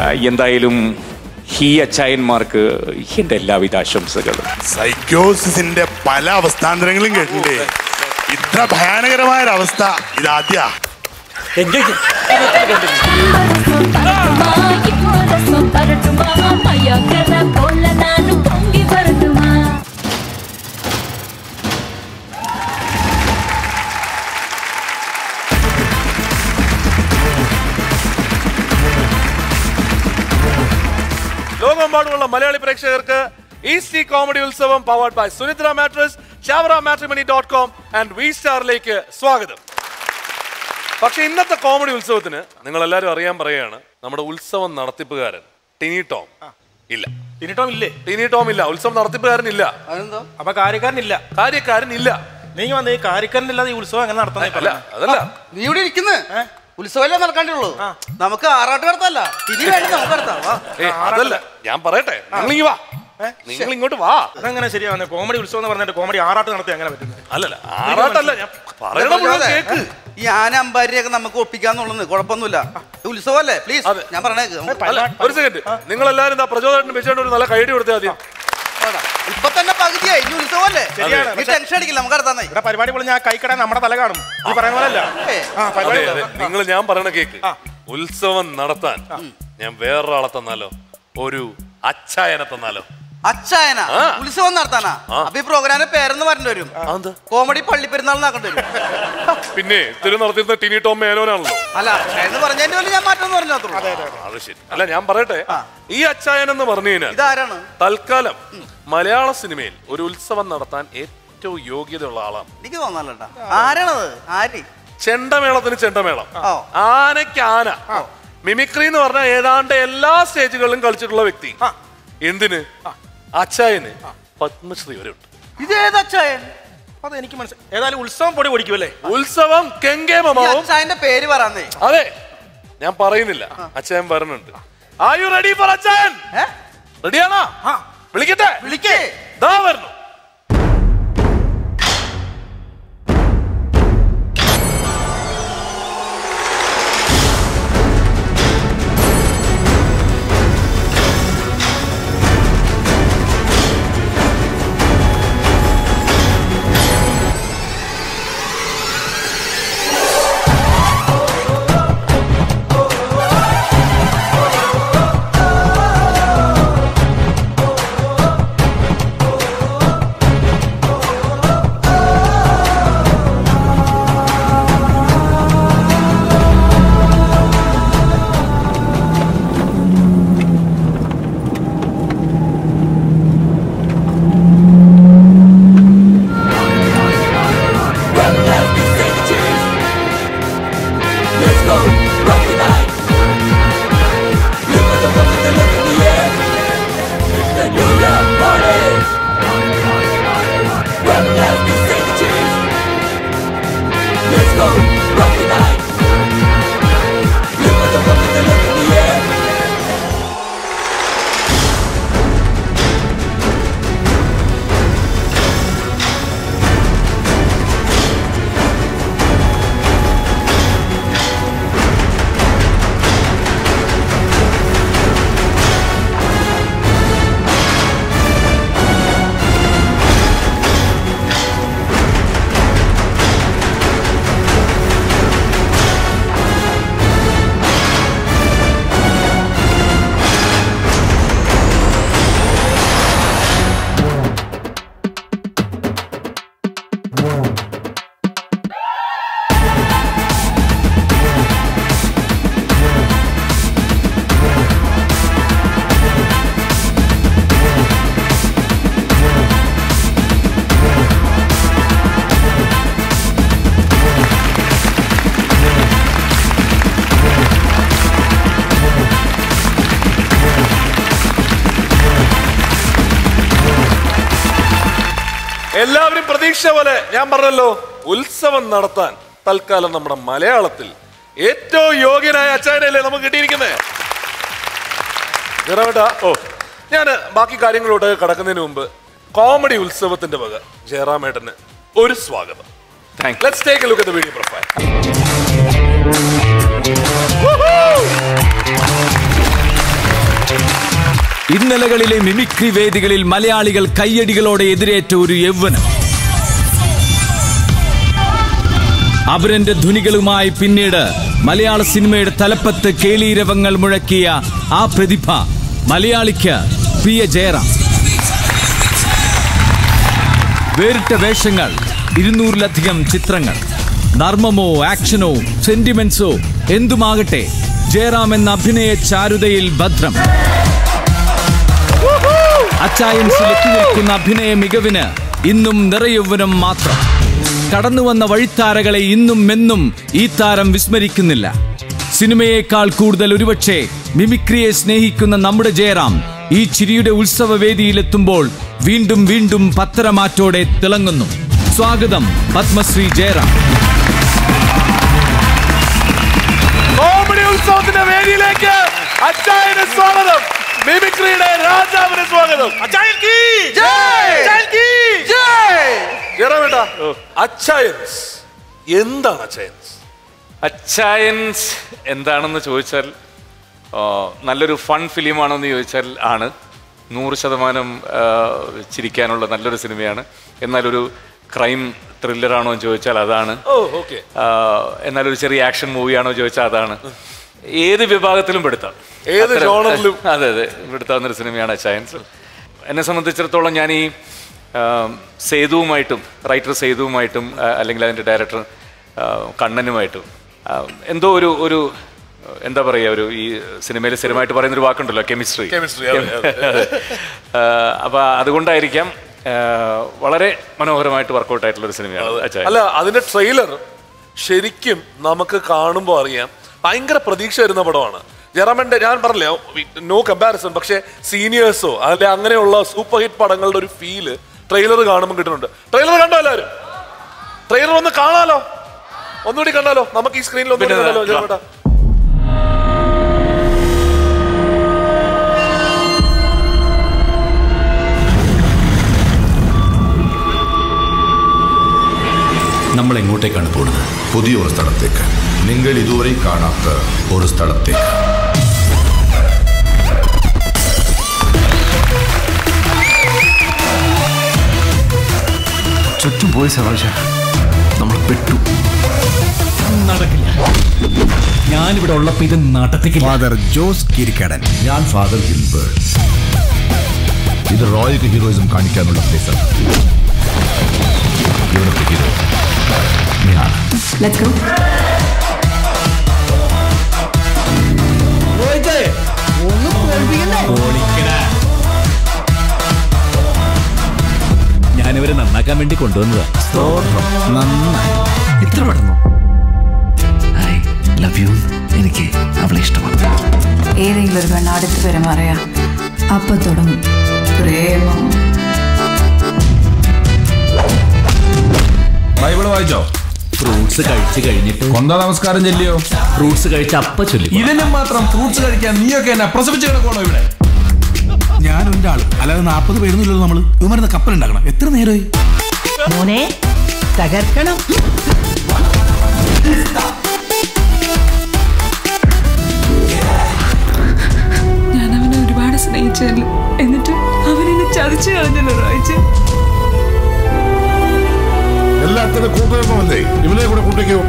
എന്തായാലും ഈ അച്ചായന്മാർക്ക് എൻ്റെ എല്ലാവിധ ആശംസകളും. സൈക്കോസിന്റെ പല അവസ്ഥാന്തരങ്ങളും കേട്ടില്ലേ? ഇത്ര ഭയാനകരമായ ഒരവസ്ഥ ഇതാദ്യ. ലോകമെമ്പാടുമുള്ള മലയാളി പ്രേക്ഷകർക്ക് easy comedy Utsavam powered by Sunitra mattress, ChavaraMatrimony.com and V സ്റ്റാറിലേക്ക് സ്വാഗതം. പക്ഷെ ഇന്നത്തെ കോമഡി ഉത്സവത്തിന് നിങ്ങൾ എല്ലാവരും അറിയാൻ പറയുകയാണ്, നമ്മുടെ ഉത്സവം നടത്തിപ്പുകാരൻ ടിനി ടോം ഇല്ല. ടിനി ടോം ഇല്ല, ഉത്സവം നടത്തിപ്പുകാരനില്ല. അപ്പൊ കാര്യക്കാരനില്ല. നീ വന്ന് കാര്യക്കാരനില്ലാതെ ഈ ഉത്സവം എങ്ങനെ നടത്തുന്നില്ല? അതല്ല, നീ ഇവിടെ ഇരിക്കുന്നത് ഉത്സവമല്ലേ നടക്കാണ്ടുള്ളൂ. നമുക്ക് ആറാട്ട് നടത്തല്ല, ഇനി വേണ്ട നമുക്ക് നടത്താം. അതല്ല, ഞാൻ പറയട്ടെ, നിങ്ങൾ വാ, നിങ്ങൾ ഇങ്ങോട്ട് വാ. അതെങ്ങനെ ശരിയാണ്? കോമഡി ഉത്സവം എന്ന് പറഞ്ഞിട്ട് കോമഡി ആറാട്ട് നടത്തി അങ്ങനെ പറ്റുന്നത്? അല്ലല്ല, ആറാട്ടല്ല, ഞാൻ പറയണ ഈ ആന അമ്പാരിയൊക്കെ നമുക്ക് ഒപ്പിക്കാന്നുള്ളത് കുഴപ്പമൊന്നുമില്ല. ഉത്സവല്ലേ, പ്ലീസ് ഞാൻ പറഞ്ഞേക്ക്. ഒരു സെക്കൻഡ്, നിങ്ങൾ എല്ലാവരും പ്രചോദനം വെച്ചോണ്ട് ഒരു നല്ല കൈഡി കൊടുത്തേ ആദ്യം. ഇപ്പൊ തന്നെ പകുതിയായി, ഇനി ഉത്സവല്ലേ, നീ ടെൻഷൻ അടിക്കില്ല, നമുക്ക് നടത്താൻ. ഇവിടെ പരിപാടി പോലെ ഞാൻ കൈക്കട നമ്മുടെ തല കാണും, ഈ പറയുന്ന പോലല്ല. നിങ്ങൾ ഞാൻ പറയണ കേക്ക്. ഉത്സവം നടത്താൻ ഞാൻ വേറൊരാളെ തന്നാലോ? ഒരു അച്ചായനെ തന്നാലോ? അച്ചായന ഉത്സവം നടത്താനാ? അപ്പൊ ഈ പ്രോഗ്രാമിന്റെ പേരെന്ന് പറഞ്ഞു വരും, കോമഡി പള്ളി പെരുന്നാൾ നടക്കേണ്ടി വരും. പിന്നെ തിരു നടത്തിയിരുന്ന ടിനി ടോം മേനോനാണല്ലോ. അല്ല, എന്ന് പറഞ്ഞതിന്റെ പോലെ ഞാൻ മാറ്റം പറഞ്ഞു. അത് ശരി. അല്ല, ഞാൻ പറയട്ടെ, ഈ അച്ചായൻ എന്ന് പറഞ്ഞു കഴിഞ്ഞാൽ ഇതാരാണ്? തൽക്കാലം മലയാള സിനിമയിൽ ഒരു ഉത്സവം നടത്താൻ ഏറ്റവും യോഗ്യതയുള്ള ആളാണ്. എനിക്ക് തോന്നലട്ടാ. ആരാണത്? ആര്? ചെണ്ടമേളത്തിന് ചെണ്ടമേളം, ആനയ്ക്ക് ആന, മിമിക്രി എന്ന് പറഞ്ഞാൽ ഏതാണ്ട് എല്ലാ സ്റ്റേജുകളിലും കളിച്ചിട്ടുള്ള വ്യക്തി. എന്തിന്? അച്ചായന് പത്മശ്രീ വരെ ഉണ്ട്. ഇതേത് അച്ചായൻ? അത് എനിക്ക് മനസ്സിലായി. ഏതായാലും ഉത്സവം പൊടി പൊടിക്കുമല്ലേ? ഉത്സവം കെങ്കേമമാവും. അച്ചായന്റെ പേര് പറയാന്നേ. അതെ, ഞാൻ പറയുന്നില്ല, അച്ചായൻ വരുന്നുണ്ട്. Are you ready for അച്ചായൻ? റെഡിയാണോ? വിളിക്കട്ടെ? വിളിക്കേ. ദാ വരുന്നു. എല്ലാവരും പ്രതീക്ഷ പോലെ ഞാൻ പറഞ്ഞല്ലോ, ഉത്സവം നടത്താൻ തൽക്കാലം നമ്മുടെ മലയാളത്തിൽ ഏറ്റവും യോഗ്യനായ അച്ചായനല്ലേ നമുക്ക് കിട്ടിയിരിക്കുന്നത്. ഓ, ഞാൻ ബാക്കി കാര്യങ്ങളോട്ട് കടക്കുന്നതിന് മുമ്പ് കോമഡി ഉത്സവത്തിന്റെ വക ജയറാമേട്ടന് ഒരു സ്വാഗതം. Let's take a look at the video profile. ഇന്നലകളിലെ മിമിക്രി വേദികളിൽ മലയാളികൾ കയ്യടികളോടെ എതിരേറ്റ ഒരു യൗവനം. അപരന്റെ ധ്വനികളുമായി പിന്നീട് മലയാള സിനിമയുടെ തലപ്പത്ത് കേളീരവങ്ങൾ മുഴക്കിയ ആ പ്രതിഭ മലയാളിക്ക് പ്രിയ ജയറാം. വേറിട്ട വേഷങ്ങൾ, 200-ലധികം ചിത്രങ്ങൾ. നർമ്മമോ ആക്ഷനോ സെന്റിമെന്റ്സോ എന്തുമാകട്ടെ, ജയറാം എന്ന അഭിനയ ചാരുതയിൽ ഭദ്രം. അച്ചായൻസിൽ എത്തി നിൽക്കുന്ന അഭിനയ മികവിന് ഇന്നും നിറയൗവനം മാത്രം. കടന്നുവന്ന വഴിത്താരകളെ ഇന്നും എന്നും ഈ താരം വിസ്മരിക്കുന്നില്ല. സിനിമയേക്കാൾ കൂടുതൽ ഒരുപക്ഷെ മിമിക്രിയെ സ്നേഹിക്കുന്ന നമ്മുടെ ജയറാം ഈ ചിരിയുടെ ഉത്സവവേദിയിലെത്തുമ്പോൾ വീണ്ടും വീണ്ടും പത്തരമാറ്റോടെ തിളങ്ങുന്നു. സ്വാഗതം പത്മശ്രീ ജയറാം. കോമഡി ഉത്സവത്തിന്റെ വേദിയിലേക്ക് അച്ചായന് സ്വാഗതം. മിമിക്രിയുടെ രാജാവിന് സ്വാഗതം. അച്ചായൻസ് എന്താണ് അച്ചായൻസ്? അച്ചായൻസ് എന്താണെന്ന് ചോദിച്ചാൽ നല്ലൊരു ഫൺ ഫിലിമാണോ എന്ന് ചോദിച്ചാൽ ആണ്. 100% ചിരിക്കാനുള്ള നല്ലൊരു സിനിമയാണ്. എന്നാലൊരു ക്രൈം ത്രില്ലറാണോ എന്ന് ചോദിച്ചാൽ അതാണ്. എന്നാലൊരു ചെറിയ ആക്ഷൻ മൂവിയാണോ ചോദിച്ചാൽ അതാണ്. ഏത് വിഭാഗത്തിലും പെടുത്താം, ഏത് ജോണറിലും. അതെ അതെ, പെടുത്താവുന്നൊരു സിനിമയാണ് അച്ചായൻസ്. എന്നെ സംബന്ധിച്ചിടത്തോളം ഞാൻ ഈ സേതുവുമായിട്ടും, റൈറ്റർ സേതുവുമായിട്ടും അല്ലെങ്കിൽ അതിൻ്റെ ഡയറക്ടർ കണ്ണനുമായിട്ടും എന്തോ ഒരു എന്താ പറയുക, ഒരു ഈ സിനിമയിൽ സ്ഥിരമായിട്ട് പറയുന്നൊരു വാക്കുണ്ടല്ലോ, കെമിസ്ട്രി. അപ്പോൾ അതുകൊണ്ടായിരിക്കാം വളരെ മനോഹരമായിട്ട് വർക്കൗട്ട് ആയിട്ടുള്ള ഒരു സിനിമയാണ് അച്ചായൻ. അല്ല, അതിന്റെ ട്രെയിലർ ശരിക്കും നമുക്ക് കാണുമ്പോൾ അറിയാം ഭയങ്കര പ്രതീക്ഷ വരുന്ന പടമാണ്. ജയറാമിന്റെ ഞാൻ പറഞ്ഞില്ല, നോ കമ്പാരിസൺ, പക്ഷെ സീനിയേഴ്സോ അല്ലെ അങ്ങനെയുള്ള സൂപ്പർ ഹിറ്റ് പടങ്ങളുടെ ഒരു ഫീല് ട്രെയിലർ കാണുമ്പോൾ കിട്ടുന്നുണ്ട്. ട്രെയിലർ കണ്ടോ എല്ലാവരും? ട്രെയിലർ ഒന്ന് കാണാലോ, ഒന്നുകൂടി കണ്ടാലോ? നമുക്ക് ഈ സ്ക്രീനിൽ ഒന്നുകൂടി കണ്ടാലോ ജയറാമേട്ടാ? നമ്മൾ എങ്ങോട്ടേക്കാണ് പോകുന്നത്? പുതിയ ഒരു സ്ഥലത്തേക്ക്, നിങ്ങൾ ഇതുവരെ കാണാത്ത ഒരു സ്ഥലത്തേക്ക്. ചുറ്റും പോയി സവാശ, നമ്മൾ പെട്ടു. നടക്കില്ല, ഞാനിവിടെ ഉള്ളപ്പോ ഇത് നടത്തിക്കില്ല. ഫാദർ ജോസ് കിരിക്കടൻ, ഞാൻ ഫാദർ ഗിൽബർട്ട്. ഇത് റോയൽ ഹീറോയിസം കാണിക്കാനുള്ള പ്ലേസാണ്. ഇവിടുത്തെ ഹീറോ ഞാൻ. Let's go. ഞാനിവരെ നന്നാക്കാൻ വേണ്ടി കൊണ്ടുവന്നതാ. നന്നായി. ഇത്ര പെട്ടെന്നോ? I love you. എനിക്ക് അവളെ ഇഷ്ടമാണ്. ഏതെങ്കിലും ഒരു പെണ്ണ് അടുത്ത് പെരുമാറിയ അപ്പൊ തുടങ്ങും പ്രേമം. ബൈബിള് വായിച്ചോ? ഫ്രൂട്ട്സ് കഴിച്ചു കഴിഞ്ഞിട്ട് കൊന്താ നമസ്കാരം ചെല്ലിയോ? ഫ്രൂട്ട്സ് കഴിച്ച അപ്പ ചൊല്ലി. ഇതിനും മാത്രം ഫ്രൂട്ട്സ് കഴിക്കാൻ നീയൊക്കെ എന്നെ പ്രസവിച്ച് കിടക്കണോ ഇവിടെ? ഞാനും എൻ്റെ ആള്, അല്ലാതെ 40 പേരൊന്നുമില്ലല്ലോ. നമ്മള് ഇവന്മാരുന്ന കപ്പലുണ്ടാക്കണം. എത്ര നേരമായി മോനെ? തകർക്കണം. ഞാൻ അവനെ ഒരുപാട് സ്നേഹിച്ചല്ലോ, എന്നിട്ട് അവനെന്നെ ചതിച്ചു കളഞ്ഞല്ലോ റോയിച്ച്. എല്ലാത്തിനും കൂട്ടുവെപ്പമല്ലേ, ഇവനെ കൂടെ കൂട്ടിക്കോ.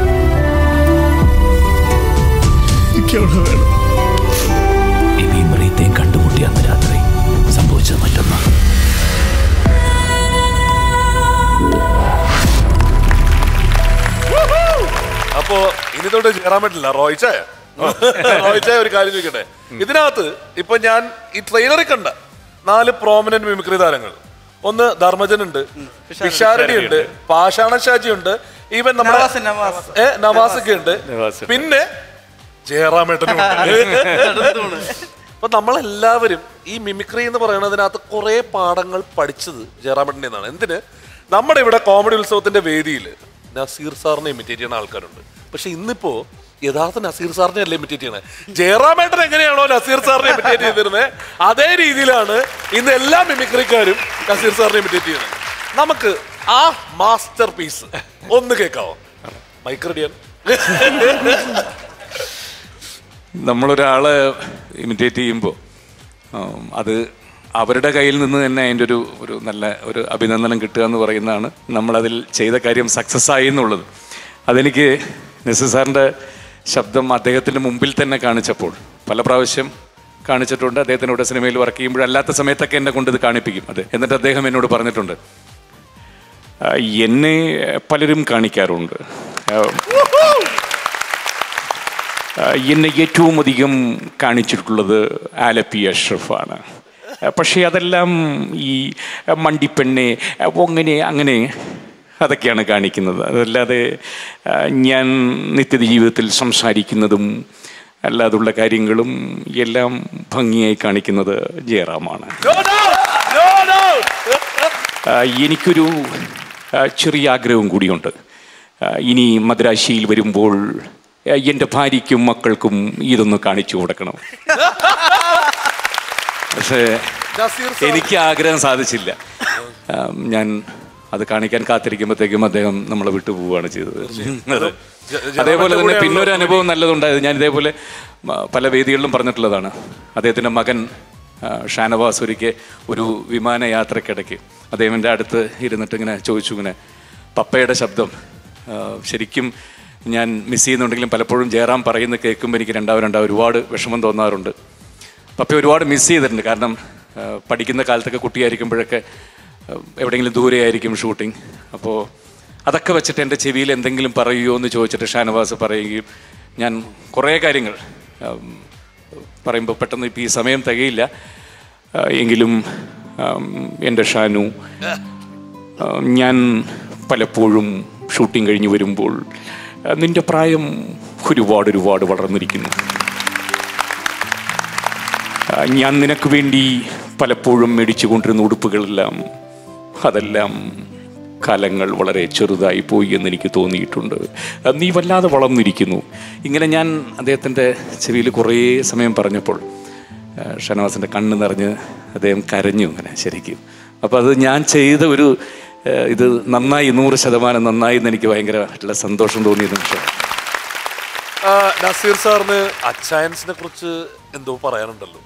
വേണം. ഇനിയും റീത്തയും കണ്ടുമുട്ടിയ അന്ന് രാത്രി സംഭവിച്ചത് മറ്റൊന്നാണ്. അപ്പോ ഇനി തൊട്ട് ചേരാൻ പറ്റില്ല. റോയിച്ചായ ഒരു കാര്യം ചോദിക്കട്ടെ. ഇതിനകത്ത് ഇപ്പൊ ഞാൻ ഈ ട്രെയിലറിൽ കണ്ട 4 പ്രോമിനന്റ് മിമിക്രി താരങ്ങൾ. ഒന്ന് ധർമ്മജൻ ഉണ്ട്, പിഷാരടി ഉണ്ട്, പാഷാണ ഷാജി ഉണ്ട്, ഈവൻ നമ്മുടെ നവാസൊക്കെ ഉണ്ട്, പിന്നെ ജയറാമേട്ടനും. അപ്പൊ നമ്മളെല്ലാവരും ഈ മിമിക്രി എന്ന് പറയുന്നതിനകത്ത് കുറെ പാഠങ്ങൾ പഠിച്ചത് ജയറാമേട്ടൻ്റെ നിന്നാണ്. എന്തിന്? നമ്മുടെ ഇവിടെ കോമഡി ഉത്സവത്തിന്റെ വേദിയിൽ നസീർ സാറിനെ ഇമിറ്റേറ്റ് ചെയ്യുന്ന ആൾക്കാരുണ്ട്. പക്ഷെ ഇന്നിപ്പോ യഥാർത്ഥ നസീർ സാറിനെ അല്ലേ ഇമിറ്റേറ്റ് ചെയ്യണേ. ജയറാമേട്ടൻ എങ്ങനെയാണോ നസീർ സാറിനെ ഇമിറ്റേറ്റ് ചെയ്തിരുന്നത് അതേ രീതിയിലാണ് ഇന്ന് എല്ലാ മിമിക്രിക്കാരും നസീർ സാറിനെ ഇമിറ്റേറ്റ് ചെയ്യുന്നത്. നമുക്ക് ആ മാസ്റ്റർ പീസ് ഒന്ന് കേൾക്കാവോ? മൈക്രഡിയൻ. നമ്മളൊരാളെ ഇമിറ്റേറ്റ് ചെയ്യുമ്പോൾ അത് അവരുടെ കയ്യിൽ നിന്ന് തന്നെ അതിൻ്റെ ഒരു നല്ല ഒരു അഭിനന്ദനം കിട്ടുക എന്ന് പറയുന്നതാണ് നമ്മളതിൽ ചെയ്ത കാര്യം സക്സസ് ആയി എന്നുള്ളത്. അതെനിക്ക് നസീർ സാറിൻ്റെ ശബ്ദം അദ്ദേഹത്തിൻ്റെ മുമ്പിൽ തന്നെ കാണിച്ചപ്പോൾ പല പ്രാവശ്യം കാണിച്ചിട്ടുണ്ട്. അദ്ദേഹത്തിനോട് സിനിമയിൽ വർക്ക് ചെയ്യുമ്പോഴല്ലാത്ത സമയത്തൊക്കെ എന്നെ കൊണ്ട് ഇത് കാണിപ്പിക്കും. അത് എന്നിട്ട് അദ്ദേഹം എന്നോട് പറഞ്ഞിട്ടുണ്ട്, എന്നെ പലരും കാണിക്കാറുണ്ട്, എന്നെ ഏറ്റവും അധികം കാണിച്ചിട്ടുള്ളത് ആലപ്പി അഷ്റഫാണ്. പക്ഷേ അതെല്ലാം ഈ മണ്ടിപ്പെണ്ണെ അങ്ങനെ അതൊക്കെയാണ് കാണിക്കുന്നത്. അതല്ലാതെ ഞാൻ നിത്യത ജീവിതത്തിൽ സംസാരിക്കുന്നതും അല്ലാതുള്ള കാര്യങ്ങളും എല്ലാം ഭംഗിയായി കാണിക്കുന്നത് ജയറാമാണ്. എനിക്കൊരു ചെറിയ ആഗ്രഹം കൂടിയുണ്ട്. ഇനി മദ്രാശിയിൽ വരുമ്പോൾ എൻ്റെ ഭാര്യയ്ക്കും മക്കൾക്കും ഇതൊന്ന് കാണിച്ചു കൊടുക്കണം. പക്ഷേ എനിക്ക് ആഗ്രഹം സാധിച്ചില്ല. ഞാൻ അത് കാണിക്കാൻ കാത്തിരിക്കുമ്പോഴത്തേക്കും അദ്ദേഹം നമ്മളെ വിട്ടു പോവുകയാണ് ചെയ്തത്. അതേപോലെ തന്നെ പിന്നൊരു അനുഭവം നല്ലതുണ്ടായത്, ഞാൻ ഇതേപോലെ പല വേദികളിലും പറഞ്ഞിട്ടുള്ളതാണ്. അദ്ദേഹത്തിൻ്റെ മകൻ ഷാനവാസ് ഒരിക്കൽ ഒരു വിമാനയാത്രക്കിടയ്ക്ക് അദ്ദേഹം എൻ്റെ അടുത്ത് ഇരുന്നിട്ട് ഇങ്ങനെ ചോദിച്ചു, ഇങ്ങനെ പപ്പയുടെ ശബ്ദം ശരിക്കും ഞാൻ മിസ് ചെയ്യുന്നുണ്ടെങ്കിലും പലപ്പോഴും ജയറാം പറയുന്നത് കേൾക്കുമ്പോൾ എനിക്ക് രണ്ടാവും ഒരുപാട് വിഷമം തോന്നാറുണ്ട്. പപ്പയെ ഒരുപാട് മിസ് ചെയ്തിട്ടുണ്ട്. കാരണം പഠിക്കുന്ന കാലത്തൊക്കെ കുട്ടിയായിരിക്കുമ്പോഴൊക്കെ എവിടെയെങ്കിലും ദൂരെയായിരിക്കും ഷൂട്ടിങ്. അപ്പോൾ അതൊക്കെ വെച്ചിട്ട് എൻ്റെ ചെവിയിൽ എന്തെങ്കിലും പറയുമോ എന്ന് ചോദിച്ചിട്ട് ഷാനവാസ് പറയുകയും, ഞാൻ കുറേ കാര്യങ്ങൾ പറയുമ്പോൾ പെട്ടെന്ന് ഇപ്പോൾ ഈ സമയം തികയില്ല, എങ്കിലും എൻ്റെ ഷാനു, ഞാൻ പലപ്പോഴും ഷൂട്ടിംഗ് കഴിഞ്ഞ് വരുമ്പോൾ നിൻ്റെ പ്രായം ഒരുപാട് വളർന്നിരിക്കുന്നു. ഞാൻ നിനക്ക് വേണ്ടി പലപ്പോഴും മേടിച്ചു കൊണ്ടിരുന്ന ഉടുപ്പുകളെല്ലാം അതെല്ലാം കാലങ്ങൾ വളരെ ചെറുതായി പോയി എന്നെനിക്ക് തോന്നിയിട്ടുണ്ട്. നീ വല്ലാതെ വളർന്നിരിക്കുന്നു. ഇങ്ങനെ ഞാൻ അദ്ദേഹത്തിൻ്റെ ചെവിയിൽ കുറേ സമയം പറഞ്ഞപ്പോൾ ഷാനവാസിൻ്റെ കണ്ണ് നിറഞ്ഞ് അദ്ദേഹം കരഞ്ഞു അങ്ങനെ ശരിക്കും. അപ്പോൾ അത് ഞാൻ ചെയ്ത ഇത് നന്നായി, 100% നന്നായി എന്ന് എനിക്ക് ഭയങ്കരമായിട്ടുള്ള സന്തോഷം തോന്നിയ നിമിഷം. നസീർ സാറിന് അച്ചായൻസിനെ കുറിച്ച് എന്തോ പറയാനുണ്ടല്ലോ.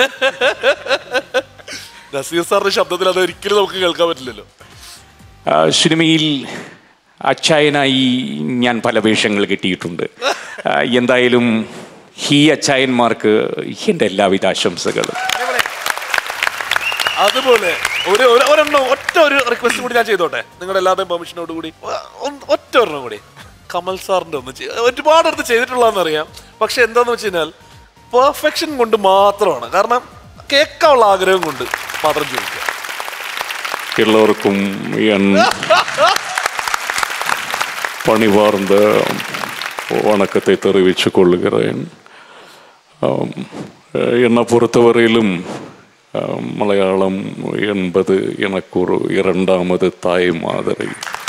നസീർ സാറിന്റെ ശബ്ദത്തിൽ അത് ഒരിക്കലും നമുക്ക് കേൾക്കാൻ പറ്റില്ലല്ലോ. സിനിമയിൽ അച്ചായനായി ഞാൻ പല വേഷങ്ങൾ കിട്ടിയിട്ടുണ്ട്. എന്തായാലും ഈ അച്ചായന്മാർക്ക് എൻ്റെ എല്ലാവിധ ആശംസകളും. അതുപോലെ ഒറ്റ ഒരു റിക്വസ്റ്റ് കൂടി ഞാൻ ചെയ്തോട്ടെ, നിങ്ങളുടെ എല്ലാവരുടെയും പെർമിഷനോട് കൂടി ഒറ്റ ഒരെണ്ണം കൂടി. കമൽ സാറിൻ്റെ ഒരുപാട് അടുത്ത് ചെയ്തിട്ടുള്ളതെന്നറിയാം, പക്ഷെ എന്താന്ന് വെച്ച് കഴിഞ്ഞാൽ പെർഫെക്ഷൻ കൊണ്ട് മാത്രമാണ്, കാരണം കേൾക്കാനുള്ള ആഗ്രഹം കൊണ്ട് മാത്രം ചോദിക്കുക. എല്ലാവർക്കും பணிவார்ந்த வணக்கத்தை தெரிவித்துக் கொள்கிறேன். என்னை பொறுத்தவரையிலும் மலையாளம் என்பது எனக்கு ஒரு இரண்டாவது தாய் மாதிரி.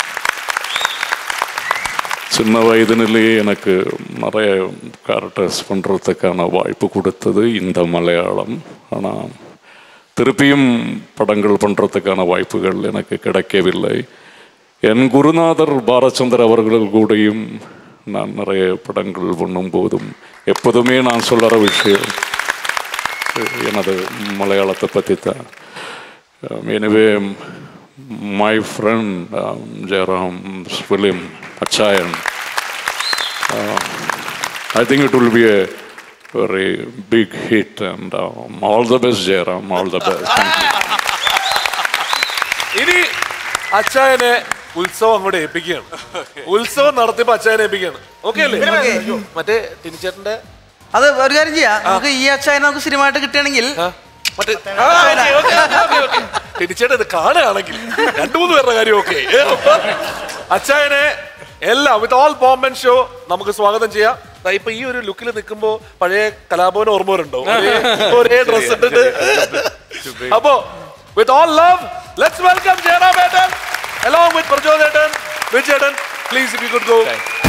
சின்ன வயதினிலேயே எனக்கு நிறைய கேரக்டர்ஸ் பண்ணுறதுக்கான வாய்ப்பு கொடுத்தது இந்த மலையாளம். ஆனால் திருப்பியும் படங்கள் பண்ணுறதுக்கான வாய்ப்புகள் எனக்கு கிடைக்கவில்லை. என் குருநாதர் பாலச்சந்தர் அவர்கள் கூடயும் நான் நிறைய படங்கள் பண்ணும்போதும் எப்போதுமே நான் சொல்கிற விஷயம் எனது மலையாளத்தை பற்றி தான். எனவே my friend Jairam's film Achayan, I think it will be a very big hit, and all the best Jairam, all the best. Thank you. ഇനി അച്ചായനെ ഉത്സവം അങ്ങോട്ട് ഏൽപ്പിക്കുകയാണ്. ഉത്സവം നടത്തിയപ്പോ അച്ചായനെ ഏൽപ്പിക്കുകയാണ്. ഓക്കെ അല്ലേ? മറ്റേ ടിനിച്ചേട്ടന്റെ അത് ഒരു കാര്യം ചെയ്യാം, നമുക്ക് ഈ അച്ചായനെ നമുക്ക് സിനിമയായിട്ട് കിട്ടുകയാണെങ്കിൽ ടിനിച്ചേട്ടൻ ഇത് കാണുകയാണെങ്കിൽ 2-3 പേരുടെ കാര്യം ഓക്കെ. അച്ചായനെ എല്ലാം with all pomp and show നമുക്ക് സ്വാഗതം ചെയ്യാം. ഇപ്പൊ ഈ ഒരു ലുക്കിൽ നിൽക്കുമ്പോ പഴയ കലാഭവൻ ഓർമ്മ വരുന്നുണ്ടോ? ഒരേ ഡ്രസ് ഇട്ടിട്ട്. അപ്പോ with all love let's welcome Jayaram ഏട്ടൻ along with പ്രജോദ് ഏട്ടൻ, വിജയേട്ടൻ. Please if you could go.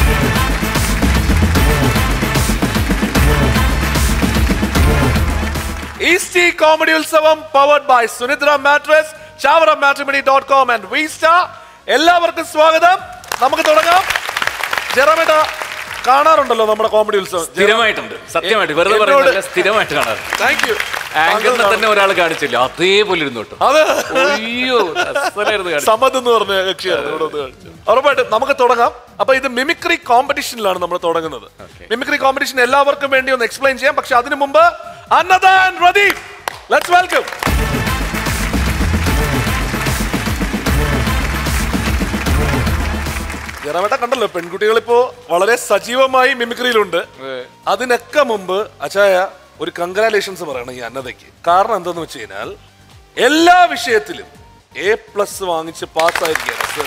East Comedy Utsavam powered by Sunitra Mattress, ChavaraMatrimony.com and V-Star. എല്ലാവർക്കും സ്വാഗതം. നമുക്ക് തുടങ്ങാം. ജയറാമേട്ട കാണാറുണ്ടല്ലോ നമ്മുടെ കോമഡി ഉത്സവം? സ്ഥിരമായിട്ടുണ്ട്, സത്യമായിട്ട് വെറുതെ പറയുന്നില്ല, സ്ഥിരമായിട്ട് കാണാറുണ്ട്. Thank you. ആംഗിളിനെ തന്നെ ഒരാൾ കാണിച്ചില്ല, അതേപോലെ ഇരുന്നു കേട്ടോ. അയ്യോ സമദ് എന്ന് പറഞ്ഞ കക്ഷിയാണ് ഇവിടെ ഒന്ന് കാണിച്ചത്. ഉറപ്പായിട്ടും നമുക്ക് തുടങ്ങാം. അപ്പൊ ഇത് മിമിക്രി കോമ്പറ്റീഷനിലാണ് നമ്മൾ തുടങ്ങുന്നത്. മിമിക്രി കോമ്പറ്റീഷൻ എല്ലാവർക്കും വേണ്ടി ഒന്ന് എക്സ്പ്ലെയിൻ ചെയ്യാം. പക്ഷെ അതിനു മുമ്പ് Annada and Radeef, let's welcome. ജയറാമേട്ട കണ്ടല്ലോ, പെൺകുട്ടികൾ ഇപ്പോ വളരെ സജീവമായി മിമിക്രിയിലുണ്ട്. അതിനൊക്കെ മുമ്പ് അച്ചായ ഒരു കൺഗ്രാലേഷൻസ് പറയണം ഈ അന്നദയ്ക്ക്. കാരണം എന്താന്ന് വെച്ച് കഴിഞ്ഞാൽ എല്ലാ വിഷയത്തിലും A+ വാങ്ങിച്ച് പാസ്സായിരിക്കുകയാണ്.